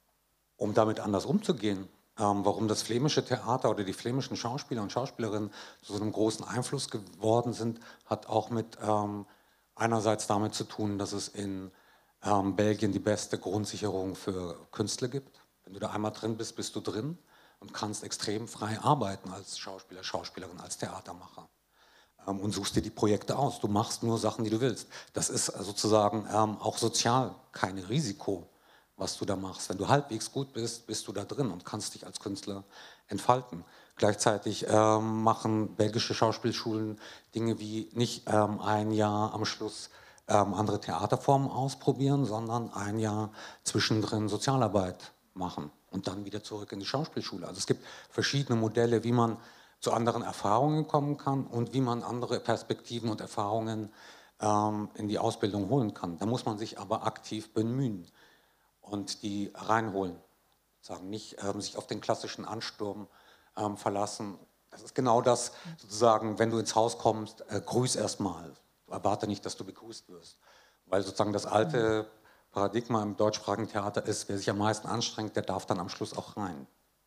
um damit anders umzugehen, ähm, warum das flämische Theater oder die flämischen Schauspieler und Schauspielerinnen zu so einem großen Einfluss geworden sind, hat auch mit ähm, einerseits damit zu tun, dass es in ähm, Belgien die beste Grundsicherung für Künstler gibt. Wenn du da einmal drin bist, bist du drin und kannst extrem frei arbeiten als Schauspieler, Schauspielerin, als Theatermacher ähm, und suchst dir die Projekte aus. Du machst nur Sachen, die du willst. Das ist sozusagen ähm, auch sozial kein Risiko, was du da machst. Wenn du halbwegs gut bist, bist du da drin und kannst dich als Künstler entfalten. Gleichzeitig ähm, machen belgische Schauspielschulen Dinge wie nicht ähm, ein Jahr am Schluss ähm, andere Theaterformen ausprobieren, sondern ein Jahr zwischendrin Sozialarbeit machen und dann wieder zurück in die Schauspielschule. Also es gibt verschiedene Modelle, wie man zu anderen Erfahrungen kommen kann und wie man andere Perspektiven und Erfahrungen ähm, in die Ausbildung holen kann. Da muss man sich aber aktiv bemühen und die reinholen. Sagen nicht ähm, sich auf den klassischen Ansturm ähm, verlassen. Das ist genau das, sozusagen, wenn du ins Haus kommst, äh, grüß erstmal. Erwarte nicht, dass du begrüßt wirst. Weil sozusagen das alte Paradigma im deutschsprachigen Theater ist, wer sich am meisten anstrengt, der darf dann am Schluss auch rein.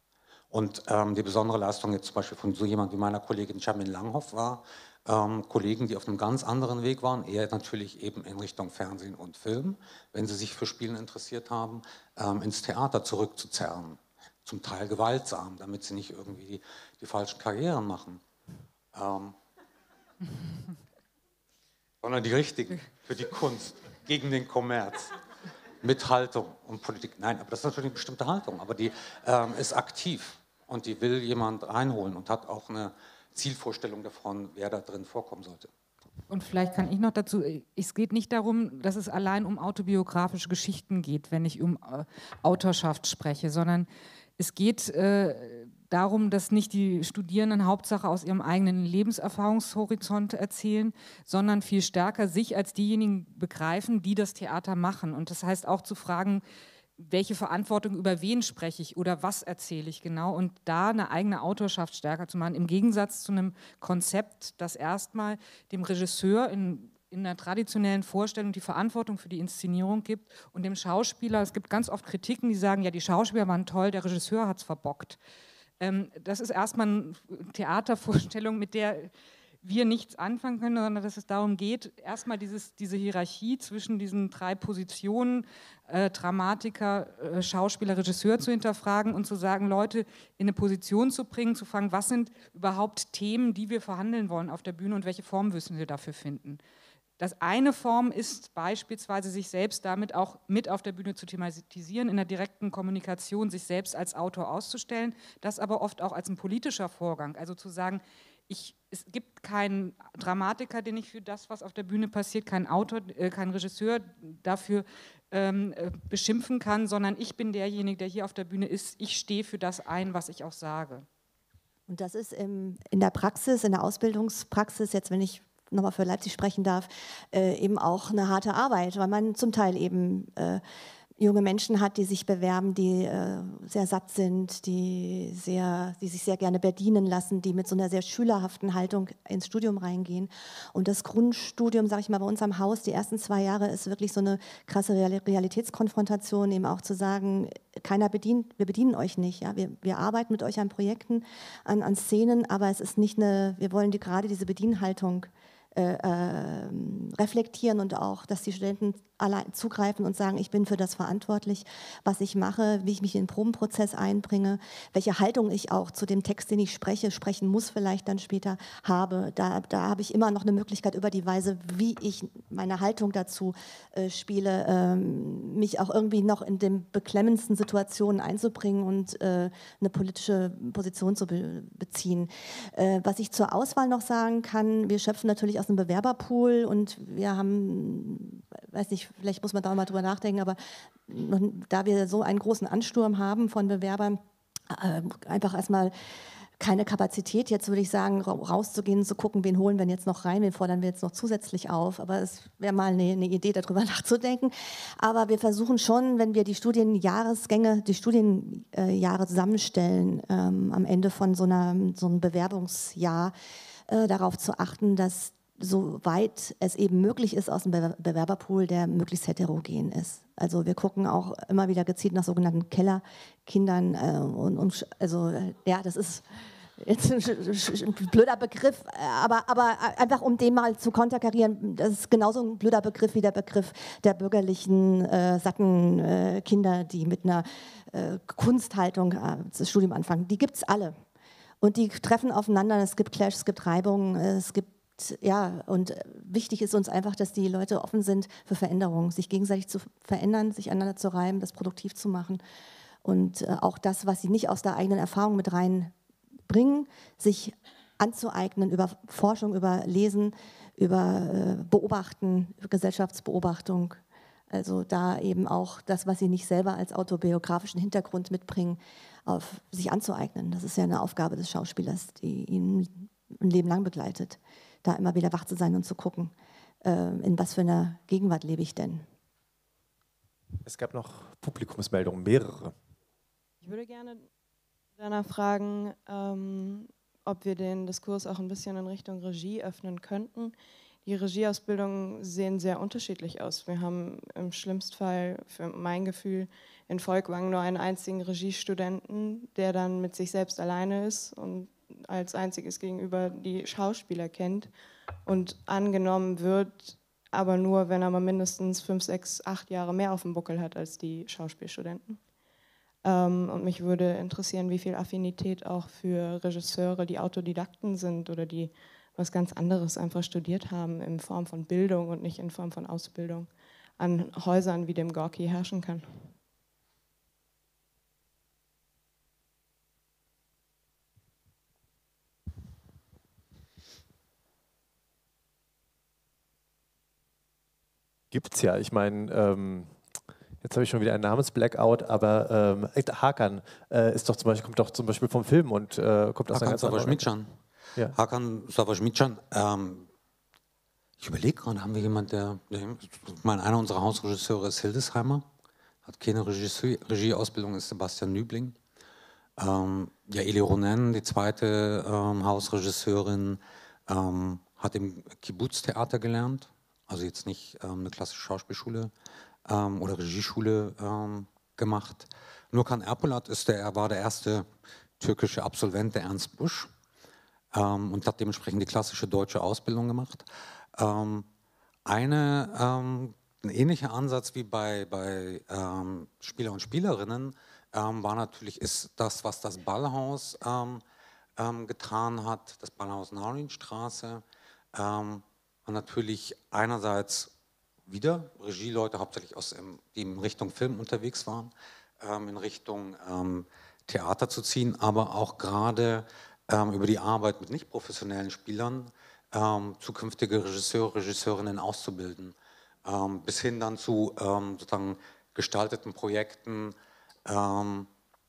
Und ähm, die besondere Leistung jetzt zum Beispiel von so jemand wie meiner Kollegin Shermin Langhoff war, ähm, Kollegen, die auf einem ganz anderen Weg waren, eher natürlich eben in Richtung Fernsehen und Film, wenn sie sich für Spielen interessiert haben, ähm, ins Theater zurückzuzerren. Zum Teil gewaltsam, damit sie nicht irgendwie die, die falschen Karrieren machen. Ähm, sondern die richtigen für die Kunst, gegen den Kommerz. Mit Haltung und Politik. Nein, aber das ist natürlich eine bestimmte Haltung, aber die ähm, ist aktiv und die will jemand reinholen und hat auch eine Zielvorstellung davon, wer da drin vorkommen sollte. Und vielleicht kann ich noch dazu, es geht nicht darum, dass es allein um autobiografische Geschichten geht, wenn ich um äh, Autorschaft spreche, sondern es geht äh, darum, dass nicht die Studierenden Hauptsache aus ihrem eigenen Lebenserfahrungshorizont erzählen, sondern viel stärker sich als diejenigen begreifen, die das Theater machen. Und das heißt auch zu fragen, welche Verantwortung, über wen spreche ich oder was erzähle ich genau und da eine eigene Autorschaft stärker zu machen, im Gegensatz zu einem Konzept, das erstmal dem Regisseur in in der traditionellen Vorstellung die Verantwortung für die Inszenierung gibt und dem Schauspieler, es gibt ganz oft Kritiken, die sagen, ja, die Schauspieler waren toll, der Regisseur hat es verbockt. Ähm, das ist erstmal eine Theatervorstellung, mit der wir nichts anfangen können, sondern dass es darum geht, erstmal dieses, diese Hierarchie zwischen diesen drei Positionen, äh, Dramatiker, äh, Schauspieler, Regisseur zu hinterfragen und zu sagen, Leute in eine Position zu bringen, zu fragen, was sind überhaupt Themen, die wir verhandeln wollen auf der Bühne und welche Form müssen wir dafür finden. Das eine Form ist beispielsweise, sich selbst damit auch mit auf der Bühne zu thematisieren, in der direkten Kommunikation sich selbst als Autor auszustellen, das aber oft auch als ein politischer Vorgang, also zu sagen, ich, es gibt keinen Dramatiker, den ich für das, was auf der Bühne passiert, keinen Autor, äh, keinen Regisseur dafür ähm, äh, beschimpfen kann, sondern ich bin derjenige, der hier auf der Bühne ist, ich stehe für das ein, was ich auch sage. Und das ist im, in der Praxis, in der Ausbildungspraxis, jetzt wenn ich nochmal für Leipzig sprechen darf, äh, eben auch eine harte Arbeit, weil man zum Teil eben äh, junge Menschen hat, die sich bewerben, die äh, sehr satt sind, die, sehr, die sich sehr gerne bedienen lassen, die mit so einer sehr schülerhaften Haltung ins Studium reingehen. Und das Grundstudium, sage ich mal, bei uns am Haus, die ersten zwei Jahre ist wirklich so eine krasse Realitätskonfrontation, eben auch zu sagen, keiner bedient, wir bedienen euch nicht. Ja? Wir, wir arbeiten mit euch an Projekten, an, an Szenen, aber es ist nicht eine, wir wollen die, gerade diese Bedienhaltung Äh, äh, reflektieren und auch, dass die Studenten allein zugreifen und sagen, ich bin für das verantwortlich, was ich mache, wie ich mich in den Probenprozess einbringe, welche Haltung ich auch zu dem Text, den ich spreche, sprechen muss vielleicht dann später, habe. Da, da habe ich immer noch eine Möglichkeit über die Weise, wie ich meine Haltung dazu äh, spiele, ähm, mich auch irgendwie noch in den beklemmendsten Situationen einzubringen und äh, eine politische Position zu be beziehen. Äh, was ich zur Auswahl noch sagen kann, wir schöpfen natürlich aus dem Bewerberpool und wir haben, weiß nicht, vielleicht muss man da mal drüber nachdenken, aber noch, da wir so einen großen Ansturm haben von Bewerbern, äh, einfach erstmal keine Kapazität, jetzt würde ich sagen, rauszugehen, zu gucken, wen holen wir jetzt noch rein, wen fordern wir jetzt noch zusätzlich auf. Aber es wäre mal eine, eine Idee, darüber nachzudenken. Aber wir versuchen schon, wenn wir die Studienjahresgänge, die Studienjahre zusammenstellen, ähm, am Ende von so, einer, so einem Bewerbungsjahr, äh, darauf zu achten, dass soweit es eben möglich ist, aus dem Bewerberpool, der möglichst heterogen ist. Also wir gucken auch immer wieder gezielt nach sogenannten Kellerkindern. Äh, und, und, also ja, das ist jetzt ein blöder Begriff, aber, aber einfach um den mal zu konterkarieren, das ist genauso ein blöder Begriff wie der Begriff der bürgerlichen, äh, satten äh, Kinder, die mit einer äh, Kunsthaltung äh, das Studium anfangen. Die gibt es alle. Und die treffen aufeinander, es gibt Clash, es gibt Reibungen, es gibt ja, und wichtig ist uns einfach, dass die Leute offen sind für Veränderungen, sich gegenseitig zu verändern, sich aneinander zu reiben, das produktiv zu machen und äh, auch das, was sie nicht aus der eigenen Erfahrung mit reinbringen, sich anzueignen über Forschung, über Lesen, über äh, Beobachten, über Gesellschaftsbeobachtung. Also da eben auch das, was sie nicht selber als autobiografischen Hintergrund mitbringen, auf sich anzueignen. Das ist ja eine Aufgabe des Schauspielers, die ihn ein Leben lang begleitet. Da immer wieder wach zu sein und zu gucken, äh, in was für einer Gegenwart lebe ich denn. Es gab noch Publikumsmeldungen, mehrere. Ich würde gerne danach fragen, ähm, ob wir den Diskurs auch ein bisschen in Richtung Regie öffnen könnten. Die Regieausbildungen sehen sehr unterschiedlich aus. Wir haben im schlimmsten Fall, für mein Gefühl, in Volkwang nur einen einzigen Regiestudenten, der dann mit sich selbst alleine ist und als einziges gegenüber die Schauspieler kennt und angenommen wird, aber nur, wenn er mal mindestens fünf, sechs, acht Jahre mehr auf dem Buckel hat als die Schauspielstudenten. Ähm, und mich würde interessieren, wie viel Affinität auch für Regisseure, die Autodidakten sind oder die was ganz anderes einfach studiert haben in Form von Bildung und nicht in Form von Ausbildung, an Häusern wie dem Gorki herrschen kann. Gibt's ja. Ich meine, ähm, jetzt habe ich schon wieder einen Namensblackout, aber ähm, Hakan äh, ist doch zum Beispiel, kommt doch zum Beispiel vom Film und äh, kommt aus einer Hakan ganz anderen... Savaschmidjan. Ja. Hakan Savaschmidjan. Ähm, ich überlege gerade, haben wir jemanden, der, der ich meine, einer unserer Hausregisseure ist Hildesheimer, hat keine Regie, Regieausbildung, ist Sebastian Nübling. Ähm, ja, Eli Ronen, die zweite ähm, Hausregisseurin, ähm, hat im Kibbutz-Theater gelernt. Also jetzt nicht ähm, eine klassische Schauspielschule ähm, oder Regieschule ähm, gemacht. Nurkan Erpolat ist der, er war der erste türkische Absolvent der Ernst Busch. ähm, und hat dementsprechend die klassische deutsche Ausbildung gemacht. Ähm, eine, ähm, ein ähnlicher Ansatz wie bei, bei ähm, Spieler und Spielerinnen ähm, war natürlich, ist das, was das Ballhaus ähm, ähm, getan hat, das Ballhaus Narienstraße, ähm, und natürlich einerseits wieder Regieleute, hauptsächlich aus, die in Richtung Film unterwegs waren, ähm, in Richtung ähm, Theater zu ziehen, aber auch gerade ähm, über die Arbeit mit nicht professionellen Spielern ähm, zukünftige Regisseure, Regisseurinnen auszubilden, ähm, bis hin dann zu ähm, sozusagen gestalteten Projekten. Ähm,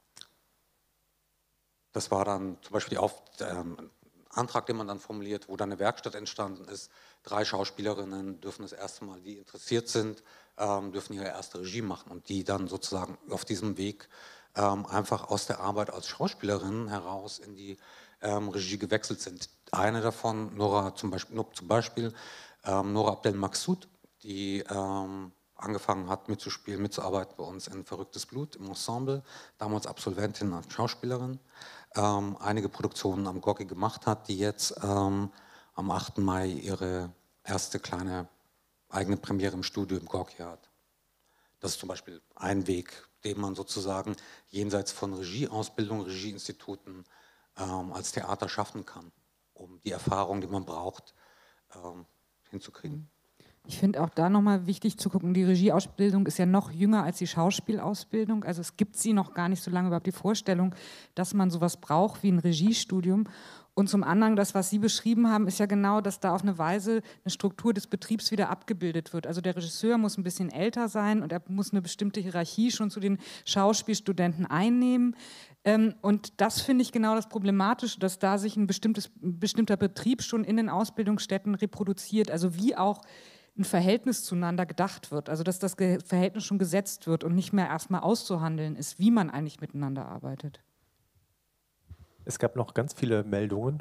das war dann zum Beispiel auf ähm, ein Antrag, den man dann formuliert, wo dann eine Werkstatt entstanden ist. Drei Schauspielerinnen dürfen das erste Mal, die interessiert sind, ähm, dürfen ihre erste Regie machen und die dann sozusagen auf diesem Weg ähm, einfach aus der Arbeit als Schauspielerinnen heraus in die ähm, Regie gewechselt sind. Eine davon, Nora zum Beispiel, zum Beispiel ähm, Nora Abdel Maksud, die ähm, angefangen hat mitzuspielen, mitzuarbeiten bei uns in Verrücktes Blut im Ensemble, damals Absolventin als Schauspielerin, ähm, einige Produktionen am Gorki gemacht hat, die jetzt ähm, am achten Mai ihre erste kleine eigene Premiere im Studio im Gorki hat. Das ist zum Beispiel ein Weg, den man sozusagen jenseits von Regieausbildung, Regieinstituten ähm, als Theater schaffen kann, um die Erfahrung, die man braucht, ähm, hinzukriegen. Ich finde auch da nochmal wichtig zu gucken, die Regieausbildung ist ja noch jünger als die Schauspielausbildung. Also es gibt sie noch gar nicht so lange überhaupt die Vorstellung, dass man sowas braucht wie ein Regiestudium. Und zum anderen, das, was Sie beschrieben haben, ist ja genau, dass da auf eine Weise eine Struktur des Betriebs wieder abgebildet wird. Also der Regisseur muss ein bisschen älter sein und er muss eine bestimmte Hierarchie schon zu den Schauspielstudenten einnehmen. Und das finde ich genau das Problematische, dass da sich ein, bestimmtes, ein bestimmter Betrieb schon in den Ausbildungsstätten reproduziert. Also wie auch ein Verhältnis zueinander gedacht wird, also dass das Verhältnis schon gesetzt wird und nicht mehr erstmal auszuhandeln ist, wie man eigentlich miteinander arbeitet. Es gab noch ganz viele Meldungen.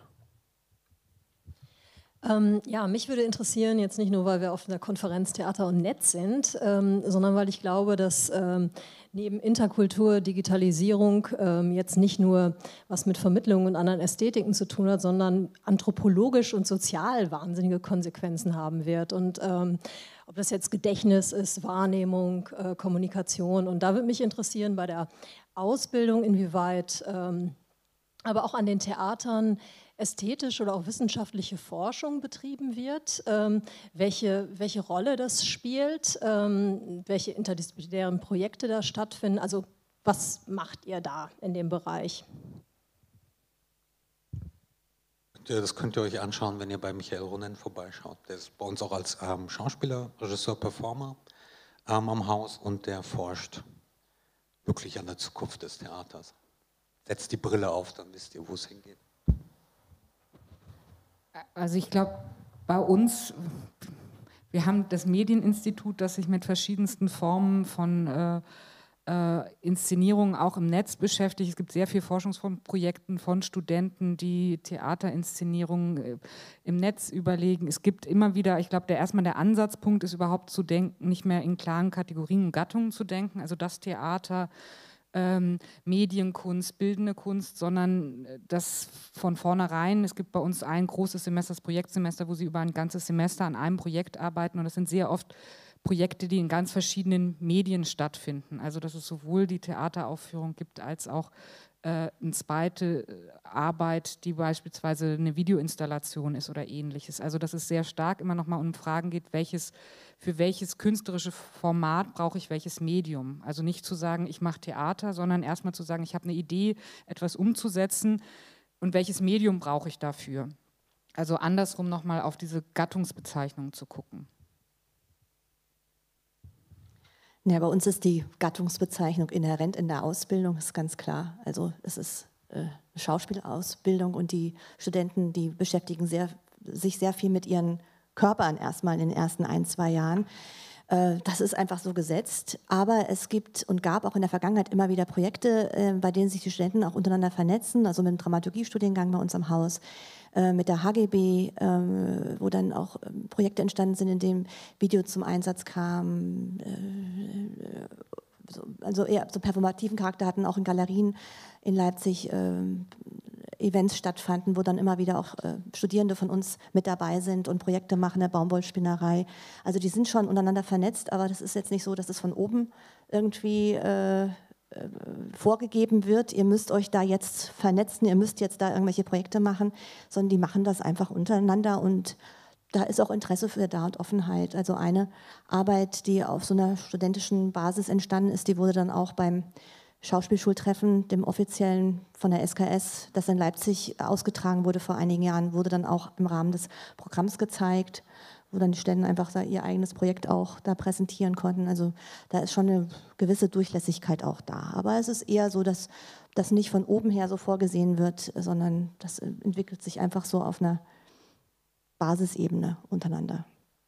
Ähm, ja, mich würde interessieren, jetzt nicht nur, weil wir auf einer Konferenz Theater und Netz sind, ähm, sondern weil ich glaube, dass ähm, neben Interkultur, Digitalisierung ähm, jetzt nicht nur was mit Vermittlung und anderen Ästhetiken zu tun hat, sondern anthropologisch und sozial wahnsinnige Konsequenzen haben wird. Und ähm, ob das jetzt Gedächtnis ist, Wahrnehmung, äh, Kommunikation. Und da würde mich interessieren bei der Ausbildung, inwieweit ähm, aber auch an den Theatern ästhetische oder auch wissenschaftliche Forschung betrieben wird, ähm, welche, welche Rolle das spielt, ähm, welche interdisziplinären Projekte da stattfinden. Also was macht ihr da in dem Bereich? Das könnt ihr euch anschauen, wenn ihr bei Michael Ronen vorbeischaut. Der ist bei uns auch als ähm, Schauspieler, Regisseur, Performer ähm, am Haus und der forscht wirklich an der Zukunft des Theaters. Setzt die Brille auf, dann wisst ihr, wo es hingeht. Also ich glaube, bei uns, wir haben das Medieninstitut, das sich mit verschiedensten Formen von äh, äh, Inszenierungen auch im Netz beschäftigt. Es gibt sehr viele Forschungsprojekte von Studenten, die Theaterinszenierungen äh, im Netz überlegen. Es gibt immer wieder, ich glaube, der erstmal der Ansatzpunkt ist überhaupt zu denken, nicht mehr in klaren Kategorien und Gattungen zu denken, also das Theater, Ähm, Medienkunst, bildende Kunst, sondern das von vornherein, es gibt bei uns ein großes Semester, das Projektsemester, wo sie über ein ganzes Semester an einem Projekt arbeiten und das sind sehr oft Projekte, die in ganz verschiedenen Medien stattfinden. Also dass es sowohl die Theateraufführung gibt, als auch äh, eine zweite Arbeit, die beispielsweise eine Videoinstallation ist oder ähnliches. Also dass es sehr stark immer noch mal um Fragen geht, welches für welches künstlerische Format brauche ich welches Medium. Also nicht zu sagen, ich mache Theater, sondern erstmal zu sagen, ich habe eine Idee, etwas umzusetzen und welches Medium brauche ich dafür. Also andersrum nochmal auf diese Gattungsbezeichnung zu gucken. Ja, bei uns ist die Gattungsbezeichnung inhärent in der Ausbildung, ist ganz klar. Also es ist äh, eine Schauspielausbildung und die Studenten, die beschäftigen sehr, sich sehr viel mit ihren Körpern erstmal in den ersten ein, zwei Jahren. Das ist einfach so gesetzt. Aber es gibt und gab auch in der Vergangenheit immer wieder Projekte, bei denen sich die Studenten auch untereinander vernetzen, also mit dem Dramaturgiestudiengang bei uns am Haus, mit der H G B, wo dann auch Projekte entstanden sind, in dem Video zum Einsatz kam, also eher so performativen Charakter hatten, auch in Galerien in Leipzig Events stattfanden, wo dann immer wieder auch äh, Studierende von uns mit dabei sind und Projekte machen, der Baumwollspinnerei. Also die sind schon untereinander vernetzt, aber das ist jetzt nicht so, dass es von oben irgendwie äh, vorgegeben wird, ihr müsst euch da jetzt vernetzen, ihr müsst jetzt da irgendwelche Projekte machen, sondern die machen das einfach untereinander und da ist auch Interesse für da und Offenheit. Also eine Arbeit, die auf so einer studentischen Basis entstanden ist, die wurde dann auch beim Schauspielschultreffen, dem offiziellen von der S K S, das in Leipzig ausgetragen wurde vor einigen Jahren, wurde dann auch im Rahmen des Programms gezeigt, wo dann die Studenten einfach da ihr eigenes Projekt auch da präsentieren konnten. Also da ist schon eine gewisse Durchlässigkeit auch da. Aber es ist eher so, dass das nicht von oben her so vorgesehen wird, sondern das entwickelt sich einfach so auf einer Basisebene untereinander.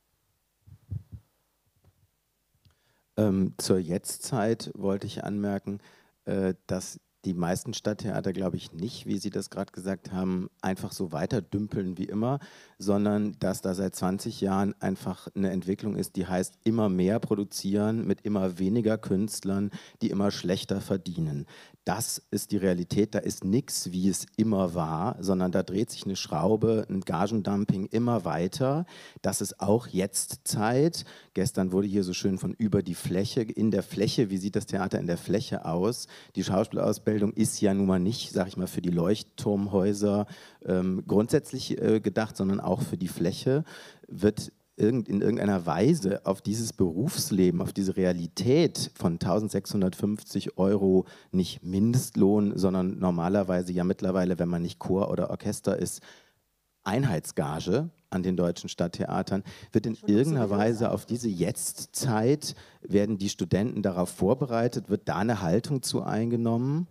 Ähm, zur Jetztzeit wollte ich anmerken, äh, dass die meisten Stadttheater, glaube ich, nicht, wie Sie das gerade gesagt haben, einfach so weiter dümpeln wie immer, sondern dass da seit zwanzig Jahren einfach eine Entwicklung ist, die heißt, immer mehr produzieren mit immer weniger Künstlern, die immer schlechter verdienen. Das ist die Realität, da ist nichts, wie es immer war, sondern da dreht sich eine Schraube, ein Gagendumping immer weiter. Das ist auch jetzt Zeit. Gestern wurde hier so schön von über die Fläche, in der Fläche, wie sieht das Theater in der Fläche aus? Die Schauspielausbildung ist ja nun mal nicht, sag ich mal, für die Leuchtturmhäuser ähm, grundsätzlich äh, gedacht, sondern auch für die Fläche. Wird in irgendeiner Weise auf dieses Berufsleben, auf diese Realität von eintausendsechshundertfünfzig Euro nicht Mindestlohn, sondern normalerweise ja mittlerweile, wenn man nicht Chor oder Orchester ist, Einheitsgage an den deutschen Stadttheatern, wird in irgendeiner Weise auf diese Jetztzeit, werden die Studenten darauf vorbereitet, wird da eine Haltung zu eingenommen?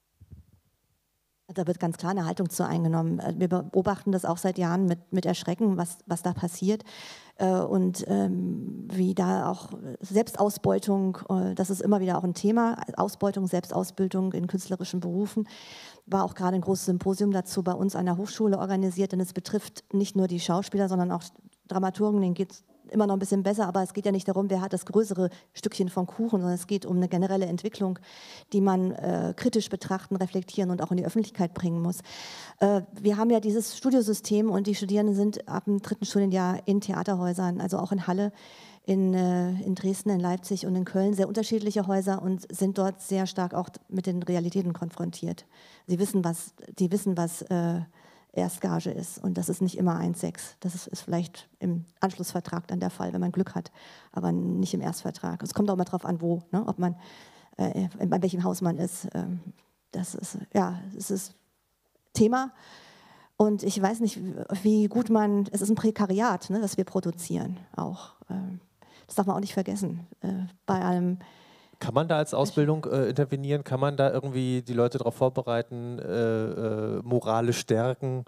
Da wird ganz klar eine Haltung zu eingenommen. Wir beobachten das auch seit Jahren mit, mit Erschrecken, was, was da passiert. Und ähm, wie da auch Selbstausbeutung, das ist immer wieder auch ein Thema, Ausbeutung, Selbstausbildung in künstlerischen Berufen. War auch gerade ein großes Symposium dazu bei uns an der Hochschule organisiert, denn es betrifft nicht nur die Schauspieler, sondern auch Dramaturgen, denen geht es immer noch ein bisschen besser, aber es geht ja nicht darum, wer hat das größere Stückchen vom Kuchen, sondern es geht um eine generelle Entwicklung, die man äh, kritisch betrachten, reflektieren und auch in die Öffentlichkeit bringen muss. Äh, wir haben ja dieses Studiosystem und die Studierenden sind ab dem dritten Studienjahr in Theaterhäusern, also auch in Halle, in, äh, in Dresden, in Leipzig und in Köln, sehr unterschiedliche Häuser und sind dort sehr stark auch mit den Realitäten konfrontiert. Sie wissen, was, die wissen, was äh, Erstgage ist. Und das ist nicht immer eins Komma sechs. Das ist, ist vielleicht im Anschlussvertrag dann der Fall, wenn man Glück hat, aber nicht im Erstvertrag. Es kommt auch mal drauf an, wo, ne? Ob man, äh, in welchem Haus man ist. Ähm, das ist, ja, es ist Thema. Und ich weiß nicht, wie gut man, es ist ein Prekariat, ne, das wir produzieren auch. Ähm, das darf man auch nicht vergessen. Äh, bei allem. Kann man da als Ausbildung äh, intervenieren? Kann man da irgendwie die Leute darauf vorbereiten, äh, äh, moralisch stärken?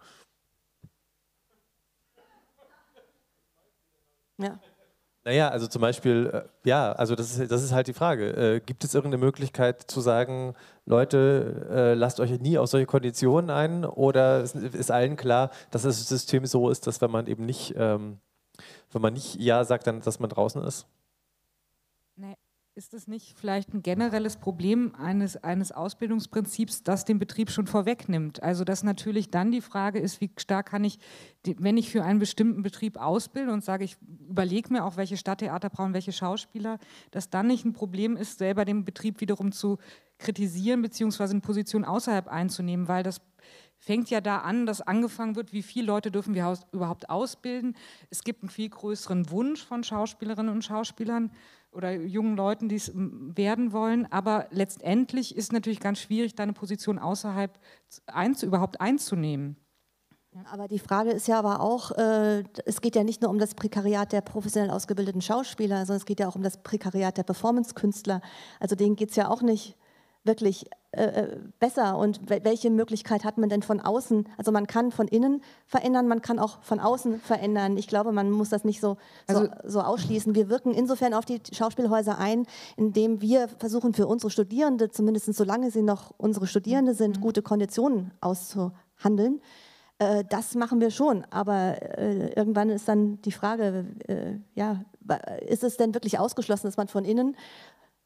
Ja. Naja, also zum Beispiel, äh, ja, also das ist, das ist halt die Frage. Äh, gibt es irgendeine Möglichkeit zu sagen, Leute, äh, lasst euch nie auf solche Konditionen ein? Oder ist, ist allen klar, dass das System so ist, dass wenn man eben nicht, ähm, wenn man nicht Ja sagt, dann, dass man draußen ist? Nee. Ist es nicht vielleicht ein generelles Problem eines, eines Ausbildungsprinzips, das den Betrieb schon vorwegnimmt? Also dass natürlich dann die Frage ist, wie stark kann ich, wenn ich für einen bestimmten Betrieb ausbilde und sage, ich überlege mir auch, welche Stadttheater brauchen welche Schauspieler, dass dann nicht ein Problem ist, selber den Betrieb wiederum zu kritisieren beziehungsweise eine Position außerhalb einzunehmen, weil das fängt ja da an, dass angefangen wird, wie viele Leute dürfen wir aus, überhaupt ausbilden. Es gibt einen viel größeren Wunsch von Schauspielerinnen und Schauspielern oder jungen Leuten, die es werden wollen. Aber letztendlich ist natürlich ganz schwierig, da eine Position außerhalb einzu, überhaupt einzunehmen. Aber die Frage ist ja aber auch, äh, es geht ja nicht nur um das Prekariat der professionell ausgebildeten Schauspieler, sondern es geht ja auch um das Prekariat der Performance-Künstler. Also denen geht es ja auch nicht wirklich äh, besser. Und welche Möglichkeit hat man denn von außen? Also man kann von innen verändern, man kann auch von außen verändern. Ich glaube, man muss das nicht so, also, so, so ausschließen. Wir wirken insofern auf die Schauspielhäuser ein, indem wir versuchen für unsere Studierende, zumindest solange sie noch unsere Studierende sind, mhm. gute Konditionen auszuhandeln. Äh, das machen wir schon. Aber äh, irgendwann ist dann die Frage, äh, ja, ist es denn wirklich ausgeschlossen, dass man von innen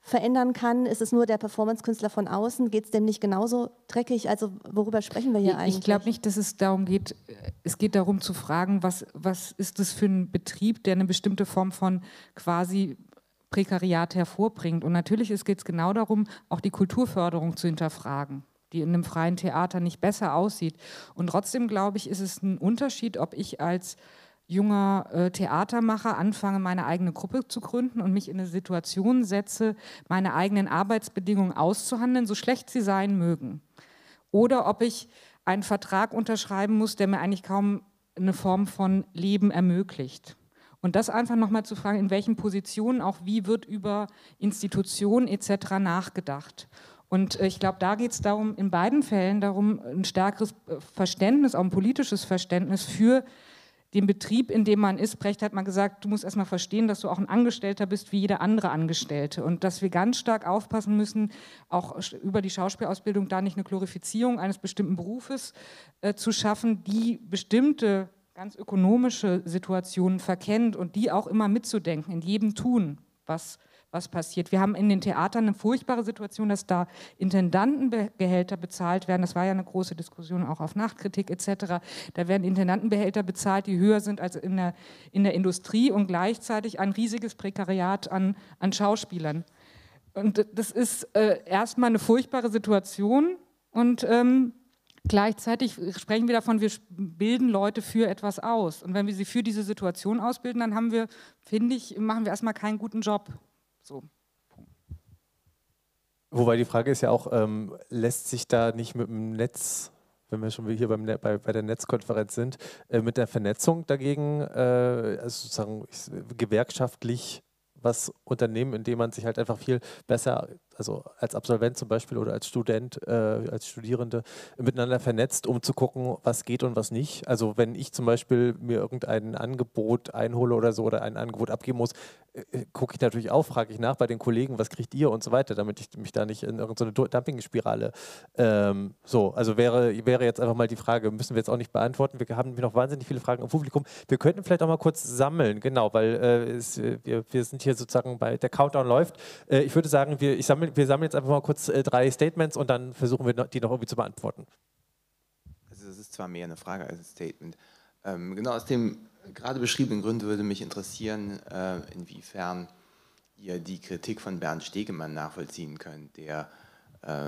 verändern kann? Ist es nur der Performance-Künstler von außen? Geht es dem nicht genauso dreckig? Also worüber sprechen wir hier eigentlich? Ich glaube nicht, dass es darum geht, es geht darum zu fragen, was, was ist das für ein Betrieb, der eine bestimmte Form von quasi Prekariat hervorbringt. Und natürlich geht es genau darum, auch die Kulturförderung zu hinterfragen, die in einem freien Theater nicht besser aussieht. Und trotzdem, glaube ich, ist es ein Unterschied, ob ich als junger äh, Theatermacher anfange, meine eigene Gruppe zu gründen und mich in eine Situation setze, meine eigenen Arbeitsbedingungen auszuhandeln, so schlecht sie sein mögen. Oder ob ich einen Vertrag unterschreiben muss, der mir eigentlich kaum eine Form von Leben ermöglicht. Und das einfach nochmal zu fragen, in welchen Positionen auch wie wird über Institutionen et cetera nachgedacht. Und ich glaube, da geht es darum, in beiden Fällen darum, ein stärkeres Verständnis, auch ein politisches Verständnis für den Betrieb, in dem man ist. Brecht hat mal gesagt, du musst erstmal verstehen, dass du auch ein Angestellter bist wie jeder andere Angestellte und dass wir ganz stark aufpassen müssen, auch über die Schauspielausbildung da nicht eine Glorifizierung eines bestimmten Berufes äh, zu schaffen, die bestimmte ganz ökonomische Situationen verkennt und die auch immer mitzudenken, in jedem Tun, was was passiert. Wir haben in den Theatern eine furchtbare Situation, dass da Intendantengehälter bezahlt werden. Das war ja eine große Diskussion auch auf Nachtkritik et cetera. Da werden Intendantengehälter bezahlt, die höher sind als in der, in der Industrie und gleichzeitig ein riesiges Prekariat an, an Schauspielern. Und das ist äh, erstmal eine furchtbare Situation und ähm, gleichzeitig sprechen wir davon, wir bilden Leute für etwas aus. Und wenn wir sie für diese Situation ausbilden, dann haben wir, finde ich, machen wir erstmal keinen guten Job. So. Wobei die Frage ist ja auch, ähm, lässt sich da nicht mit dem Netz, wenn wir schon hier beim Ne- bei, bei der Netzkonferenz sind, äh, mit der Vernetzung dagegen äh, also sozusagen ich, gewerkschaftlich was unternehmen, indem man sich halt einfach viel besser, also als Absolvent zum Beispiel oder als Student, äh, als Studierende miteinander vernetzt, um zu gucken, was geht und was nicht. Also wenn ich zum Beispiel mir irgendein Angebot einhole oder so oder ein Angebot abgeben muss, äh, gucke ich natürlich auch, frage ich nach bei den Kollegen, was kriegt ihr und so weiter, damit ich mich da nicht in irgendeine Dumping-Spirale ähm, so, also wäre, wäre jetzt einfach mal die Frage, müssen wir jetzt auch nicht beantworten, wir haben noch wahnsinnig viele Fragen im Publikum. Wir könnten vielleicht auch mal kurz sammeln, genau, weil äh, es, wir, wir sind hier sozusagen bei, der Countdown läuft. Äh, ich würde sagen, wir, ich sammel, wir sammeln jetzt einfach mal kurz äh, drei Statements und dann versuchen wir noch, die noch irgendwie zu beantworten. Also es ist zwar mehr eine Frage als ein Statement. Ähm, genau aus dem gerade beschriebenen Grund würde mich interessieren, äh, inwiefern ihr die Kritik von Bernd Stegemann nachvollziehen könnt, der äh,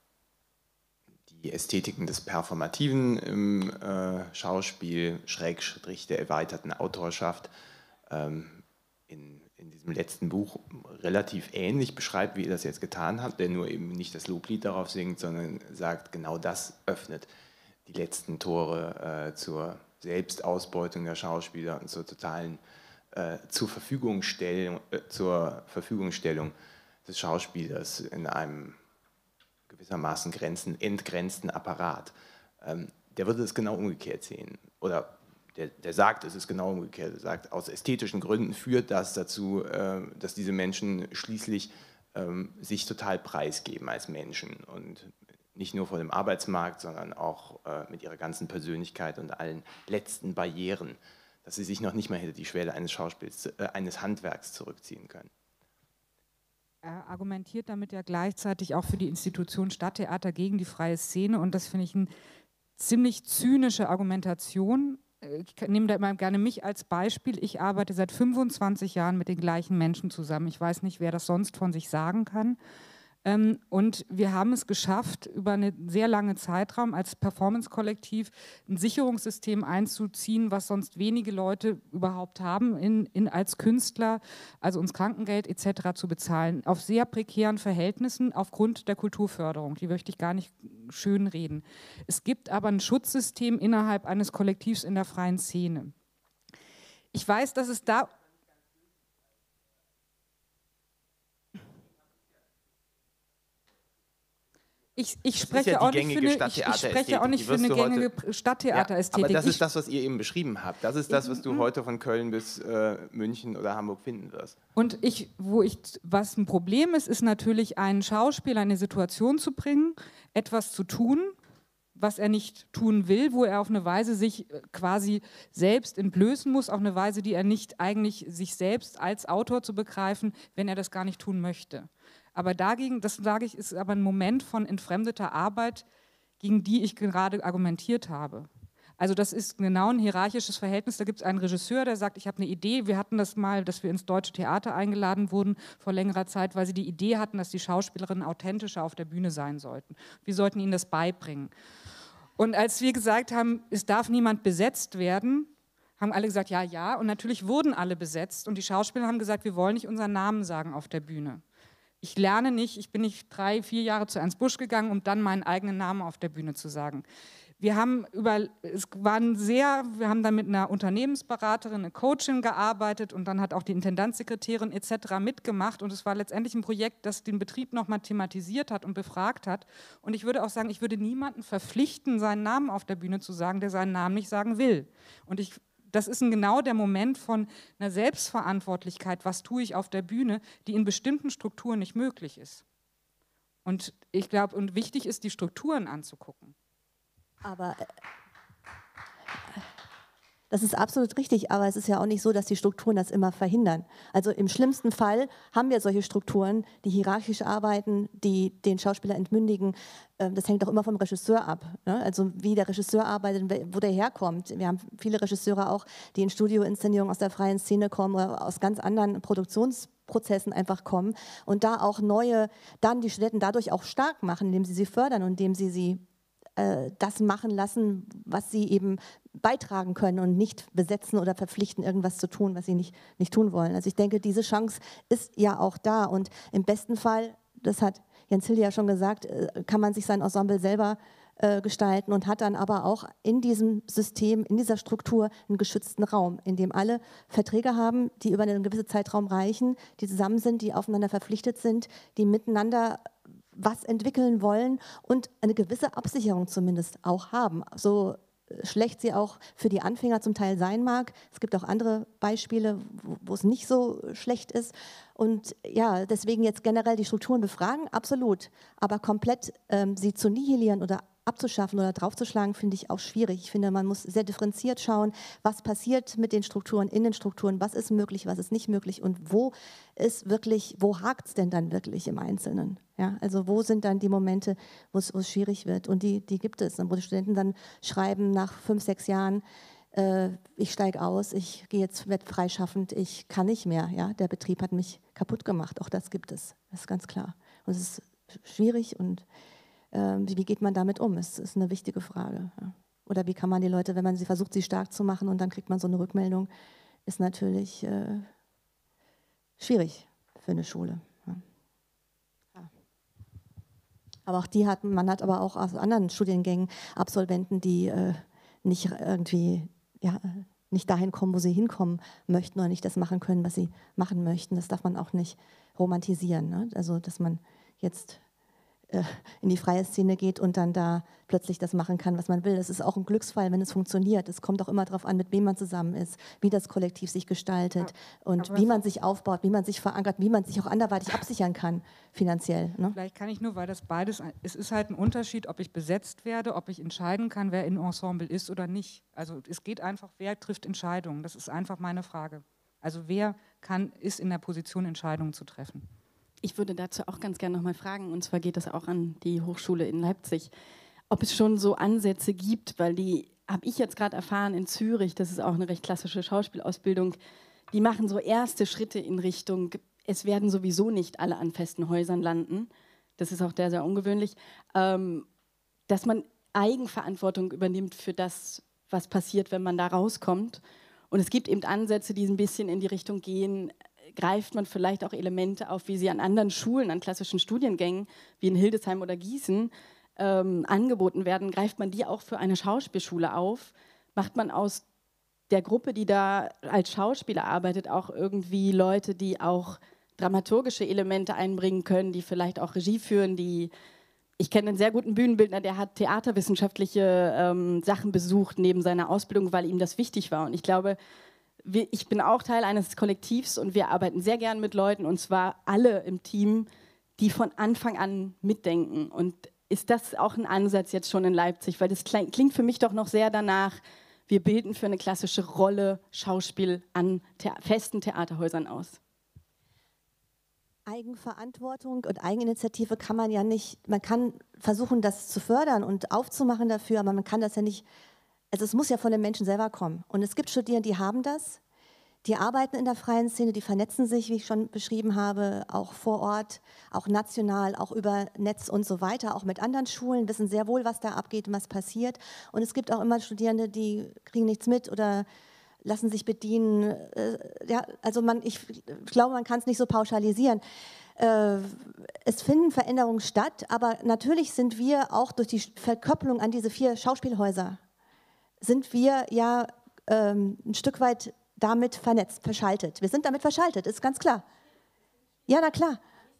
die Ästhetiken des Performativen im äh, Schauspiel, Schrägstrich der erweiterten Autorschaft, ähm, in, in diesem letzten Buch relativ ähnlich beschreibt, wie ihr das jetzt getan habt, der nur eben nicht das Loblied darauf singt, sondern sagt, genau das öffnet die letzten Tore äh, zur Selbstausbeutung der Schauspieler und zur totalen äh, zur Verfügungstellung, äh, zur Verfügungstellung des Schauspielers in einem gewissermaßen grenzen, entgrenzten Apparat. Ähm, der würde es genau umgekehrt sehen. Oder der, der sagt, es ist genau umgekehrt. Er sagt, aus ästhetischen Gründen führt das dazu, äh, dass diese Menschen schließlich ähm, sich total preisgeben als Menschen. Und nicht nur vor dem Arbeitsmarkt, sondern auch äh, mit ihrer ganzen Persönlichkeit und allen letzten Barrieren, dass sie sich noch nicht mal hinter die Schwelle eines Schauspiels, äh, eines Handwerks zurückziehen können. Er argumentiert damit ja gleichzeitig auch für die Institution Stadttheater gegen die freie Szene und das finde ich eine ziemlich zynische Argumentation. Ich nehme da immer gerne mich als Beispiel. Ich arbeite seit fünfundzwanzig Jahren mit den gleichen Menschen zusammen. Ich weiß nicht, wer das sonst von sich sagen kann. Und wir haben es geschafft, über einen sehr langen Zeitraum als Performance-Kollektiv ein Sicherungssystem einzuziehen, was sonst wenige Leute überhaupt haben, in, in, als Künstler, also uns Krankengeld et cetera zu bezahlen, auf sehr prekären Verhältnissen aufgrund der Kulturförderung. Die möchte ich gar nicht schön reden. Es gibt aber ein Schutzsystem innerhalb eines Kollektivs in der freien Szene. Ich weiß, dass es da... Ich, ich, spreche ja auch nicht für eine, ich, ich spreche auch nicht für eine gängige Stadttheaterästhetik. Ja, aber das ist das, was ihr eben beschrieben habt. Das ist das, was du heute von Köln bis äh, München oder Hamburg finden wirst. Und ich, wo ich, was ein Problem ist, ist natürlich, einen Schauspieler in eine Situation zu bringen, etwas zu tun, was er nicht tun will, wo er auf eine Weise sich quasi selbst entblößen muss, auf eine Weise, die er nicht eigentlich sich selbst als Autor zu begreifen, wenn er das gar nicht tun möchte. Aber dagegen, das sage ich, ist aber ein Moment von entfremdeter Arbeit, gegen die ich gerade argumentiert habe. Also das ist genau ein hierarchisches Verhältnis. Da gibt es einen Regisseur, der sagt, ich habe eine Idee. Wir hatten das mal, dass wir ins Deutsche Theater eingeladen wurden vor längerer Zeit, weil sie die Idee hatten, dass die Schauspielerinnen authentischer auf der Bühne sein sollten. Wir sollten ihnen das beibringen. Und als wir gesagt haben, es darf niemand besetzt werden, haben alle gesagt, ja, ja. Und natürlich wurden alle besetzt. Und die Schauspieler haben gesagt, wir wollen nicht unseren Namen sagen auf der Bühne. Ich lerne nicht, ich bin nicht drei, vier Jahre zu Ernst Busch gegangen, um dann meinen eigenen Namen auf der Bühne zu sagen. Wir haben über, es waren sehr, wir haben dann mit einer Unternehmensberaterin, eine Coachin gearbeitet und dann hat auch die Intendanzsekretärin et cetera mitgemacht und es war letztendlich ein Projekt, das den Betrieb nochmal thematisiert hat und befragt hat. Und ich würde auch sagen, ich würde niemanden verpflichten, seinen Namen auf der Bühne zu sagen, der seinen Namen nicht sagen will. Und ich, das ist ein genau der Moment von einer Selbstverantwortlichkeit, was tue ich auf der Bühne, die in bestimmten Strukturen nicht möglich ist. Und ich glaube, und wichtig ist, die Strukturen anzugucken. Aber äh, das ist absolut richtig, aber es ist ja auch nicht so, dass die Strukturen das immer verhindern. Also im schlimmsten Fall haben wir solche Strukturen, die hierarchisch arbeiten, die den Schauspieler entmündigen. Das hängt auch immer vom Regisseur ab, ne? Also wie der Regisseur arbeitet, wo der herkommt. Wir haben viele Regisseure auch, die in Studioinszenierungen aus der freien Szene kommen oder aus ganz anderen Produktionsprozessen einfach kommen und da auch neue, dann die Studenten dadurch auch stark machen, indem sie sie fördern und indem sie sie das machen lassen, was sie eben beitragen können und nicht besetzen oder verpflichten, irgendwas zu tun, was sie nicht, nicht tun wollen. Also ich denke, diese Chance ist ja auch da und im besten Fall, das hat Jens Hilde ja schon gesagt, kann man sich sein Ensemble selber äh, gestalten und hat dann aber auch in diesem System, in dieser Struktur einen geschützten Raum, in dem alle Verträge haben, die über einen gewissen Zeitraum reichen, die zusammen sind, die aufeinander verpflichtet sind, die miteinander was entwickeln wollen und eine gewisse Absicherung zumindest auch haben. So schlecht sie auch für die Anfänger zum Teil sein mag. Es gibt auch andere Beispiele, wo, wo es nicht so schlecht ist. Und ja, deswegen jetzt generell die Strukturen befragen, absolut. Aber komplett ähm, sie zu nihilieren oder abzuschaffen oder draufzuschlagen, finde ich auch schwierig. Ich finde, man muss sehr differenziert schauen, was passiert mit den Strukturen, in den Strukturen, was ist möglich, was ist nicht möglich und wo ist wirklich, wo hakt es denn dann wirklich im Einzelnen? Ja, also wo sind dann die Momente, wo es schwierig wird? Und die, die gibt es, wo die Studenten dann schreiben nach fünf, sechs Jahren, äh, ich steige aus, ich gehe jetzt werde freischaffend, ich kann nicht mehr. Ja? Der Betrieb hat mich kaputt gemacht, auch das gibt es, das ist ganz klar. Und es ist schwierig und wie geht man damit um? Das ist eine wichtige Frage. Oder wie kann man die Leute, wenn man sie versucht, sie stark zu machen und dann kriegt man so eine Rückmeldung, ist natürlich äh, schwierig für eine Schule. Ja. Aber auch die hat, man hat aber auch aus anderen Studiengängen Absolventen, die äh, nicht irgendwie, ja, nicht dahin kommen, wo sie hinkommen möchten oder nicht das machen können, was sie machen möchten. Das darf man auch nicht romantisieren. Ne? Also, dass man jetzt in die freie Szene geht und dann da plötzlich das machen kann, was man will. Das ist auch ein Glücksfall, wenn es funktioniert. Es kommt auch immer darauf an, mit wem man zusammen ist, wie das Kollektiv sich gestaltet ja, und wie man sich aufbaut, wie man sich verankert, wie man sich auch anderweitig absichern kann, finanziell. Ne? Vielleicht kann ich nur, weil das beides, es ist halt ein Unterschied, ob ich besetzt werde, ob ich entscheiden kann, wer in Ensemble ist oder nicht. Also es geht einfach, wer trifft Entscheidungen. Das ist einfach meine Frage. Also wer kann, ist in der Position, Entscheidungen zu treffen. Ich würde dazu auch ganz gerne noch mal fragen, und zwar geht das auch an die Hochschule in Leipzig, ob es schon so Ansätze gibt, weil die habe ich jetzt gerade erfahren in Zürich, das ist auch eine recht klassische Schauspielausbildung, die machen so erste Schritte in Richtung, es werden sowieso nicht alle an festen Häusern landen, das ist auch sehr, sehr ungewöhnlich, ähm, dass man Eigenverantwortung übernimmt für das, was passiert, wenn man da rauskommt. Und es gibt eben Ansätze, die ein bisschen in die Richtung gehen, greift man vielleicht auch Elemente auf, wie sie an anderen Schulen, an klassischen Studiengängen, wie in Hildesheim oder Gießen, ähm, angeboten werden, greift man die auch für eine Schauspielschule auf? Macht man aus der Gruppe, die da als Schauspieler arbeitet, auch irgendwie Leute, die auch dramaturgische Elemente einbringen können, die vielleicht auch Regie führen, die... Ich kenne einen sehr guten Bühnenbildner, der hat theaterwissenschaftliche ähm, Sachen besucht neben seiner Ausbildung, weil ihm das wichtig war. Und ich glaube, wir, ich bin auch Teil eines Kollektivs und wir arbeiten sehr gern mit Leuten, und zwar alle im Team, die von Anfang an mitdenken. Und ist das auch ein Ansatz jetzt schon in Leipzig? Weil das klingt für mich doch noch sehr danach, wir bilden für eine klassische Rolle Schauspiel an Thea- festen Theaterhäusern aus. Eigenverantwortung und Eigeninitiative kann man ja nicht, man kann versuchen, das zu fördern und aufzumachen dafür, aber man kann das ja nicht, also es muss ja von den Menschen selber kommen. Und es gibt Studierende, die haben das, die arbeiten in der freien Szene, die vernetzen sich, wie ich schon beschrieben habe, auch vor Ort, auch national, auch über Netz und so weiter, auch mit anderen Schulen, wissen sehr wohl, was da abgeht und was passiert. Und es gibt auch immer Studierende, die kriegen nichts mit oder lassen sich bedienen. Äh, ja, also man, ich, ich glaube, man kann es nicht so pauschalisieren. Äh, es finden Veränderungen statt, aber natürlich sind wir auch durch die Verkopplung an diese vier Schauspielhäuser, sind wir ja ähm, ein Stück weit damit vernetzt, verschaltet. Wir sind damit verschaltet, ist ganz klar. Ja, na klar.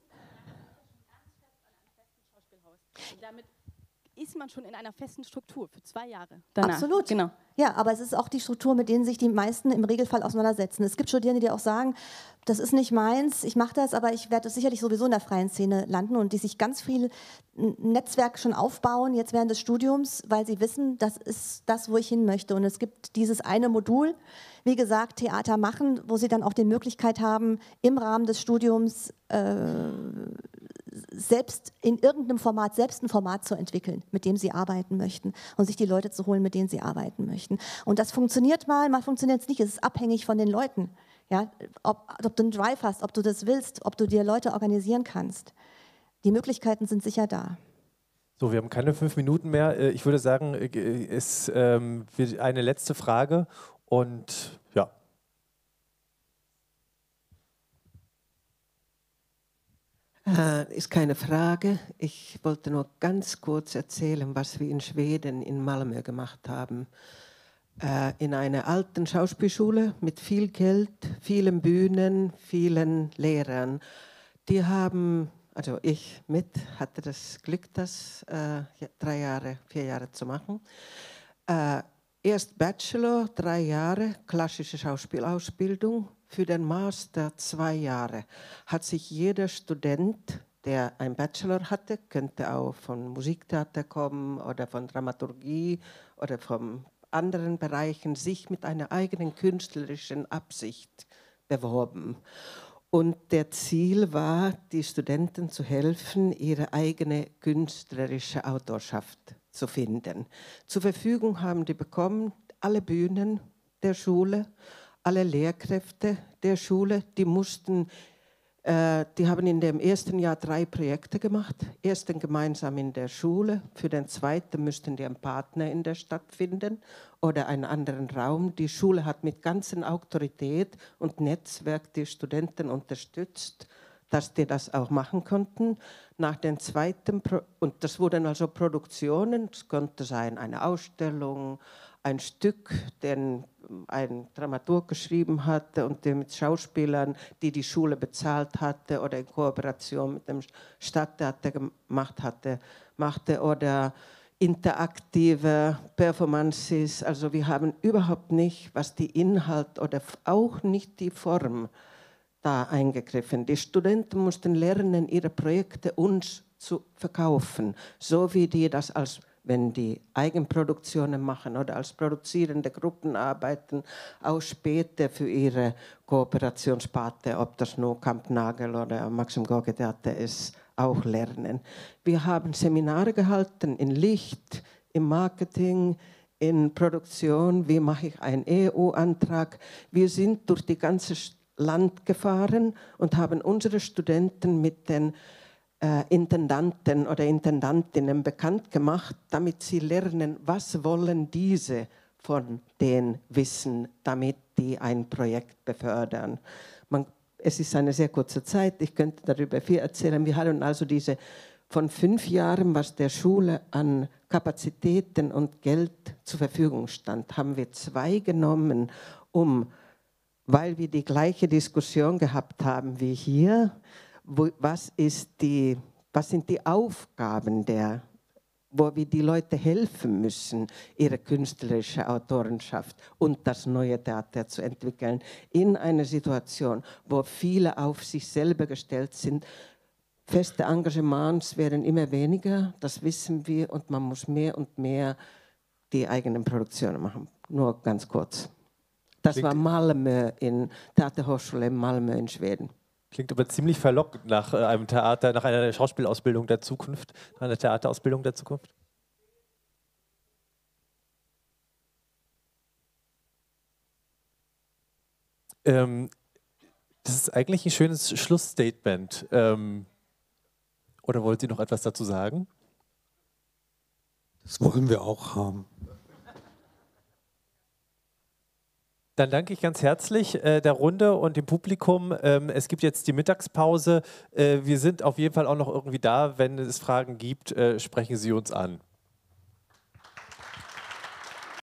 Damit ist man schon in einer festen Struktur für zwei Jahre. Danach. Absolut. Genau. Ja, aber es ist auch die Struktur, mit denen sich die meisten im Regelfall auseinandersetzen. Es gibt Studierende, die auch sagen, das ist nicht meins, ich mache das, aber ich werde sicherlich sowieso in der freien Szene landen und die sich ganz viel Netzwerk schon aufbauen, jetzt während des Studiums, weil sie wissen, das ist das, wo ich hin möchte. Und es gibt dieses eine Modul, wie gesagt, Theater machen, wo sie dann auch die Möglichkeit haben, im Rahmen des Studiums äh, selbst in irgendeinem Format, selbst ein Format zu entwickeln, mit dem sie arbeiten möchten und sich die Leute zu holen, mit denen sie arbeiten möchten. Und das funktioniert mal, mal funktioniert es nicht, es ist abhängig von den Leuten. Ja? Ob, ob du einen Drive hast, ob du das willst, ob du dir Leute organisieren kannst. Die Möglichkeiten sind sicher da. So, wir haben keine fünf Minuten mehr. Ich würde sagen, es ähm, wird eine letzte Frage und ja. Äh, ist keine Frage. Ich wollte nur ganz kurz erzählen, was wir in Schweden, in Malmö gemacht haben. Äh, in einer alten Schauspielschule mit viel Geld, vielen Bühnen, vielen Lehrern. Die haben, also ich mit, hatte das Glück, das äh, drei Jahre, vier Jahre zu machen. Äh, erst Bachelor, drei Jahre, klassische Schauspielausbildung. Für den Master zwei Jahre hat sich jeder Student, der einen Bachelor hatte, könnte auch von Musiktheater kommen oder von Dramaturgie oder von anderen Bereichen, sich mit einer eigenen künstlerischen Absicht beworben. Und der Ziel war, die Studenten zu helfen, ihre eigene künstlerische Autorschaft zu finden. Zur Verfügung haben die bekommen alle Bühnen der Schule, alle Lehrkräfte der Schule, die mussten, äh, die haben in dem ersten Jahr drei Projekte gemacht. Ersten gemeinsam in der Schule, für den zweiten müssten die einen Partner in der Stadt finden oder einen anderen Raum. Die Schule hat mit ganzer Autorität und Netzwerk die Studenten unterstützt, dass die das auch machen konnten. Nach dem zweiten, Pro und das wurden also Produktionen, es konnte sein eine Ausstellung, ein Stück, den ein Dramaturg geschrieben hatte und der mit Schauspielern, die die Schule bezahlt hatte oder in Kooperation mit dem Stadttheater gemacht hatte, machte oder interaktive Performances. Also wir haben überhaupt nicht, was die Inhalt oder auch nicht die Form da eingegriffen. Die Studenten mussten lernen, ihre Projekte uns zu verkaufen, so wie die das als wenn die Eigenproduktionen machen oder als produzierende Gruppen arbeiten, auch später für ihre Kooperationspartner, ob das nur Kampnagel oder Maxim Gorki Theater ist, auch lernen. Wir haben Seminare gehalten in Licht, im Marketing, in Produktion, wie mache ich einen E U-Antrag. Wir sind durch die ganze Land gefahren und haben unsere Studenten mit den Äh, Intendanten oder Intendantinnen bekannt gemacht, damit sie lernen, was wollen diese von denen wissen, damit die ein Projekt befördern. Man, es ist eine sehr kurze Zeit, ich könnte darüber viel erzählen. Wir hatten also diese von fünf Jahren, was der Schule an Kapazitäten und Geld zur Verfügung stand, haben wir zwei genommen, um, weil wir die gleiche Diskussion gehabt haben wie hier, Wo, was, ist die, was sind die Aufgaben, der, wo wir die Leute helfen müssen, ihre künstlerische Autorenschaft und das neue Theater zu entwickeln, in einer Situation, wo viele auf sich selber gestellt sind. Feste Engagements werden immer weniger, das wissen wir, und man muss mehr und mehr die eigenen Produktionen machen. Nur ganz kurz. Das war Malmö, in Theaterhochschule in Malmö in Schweden. Klingt aber ziemlich verlockend nach äh, einem Theater, nach einer Schauspielausbildung der Zukunft, nach einer Theaterausbildung der Zukunft. Ähm, das ist eigentlich ein schönes Schlussstatement. Ähm, oder wollt ihr noch etwas dazu sagen? Das wollen wir auch haben. Dann danke ich ganz herzlich äh, der Runde und dem Publikum. Ähm, es gibt jetzt die Mittagspause. Äh, wir sind auf jeden Fall auch noch irgendwie da. Wenn es Fragen gibt, äh, sprechen Sie uns an.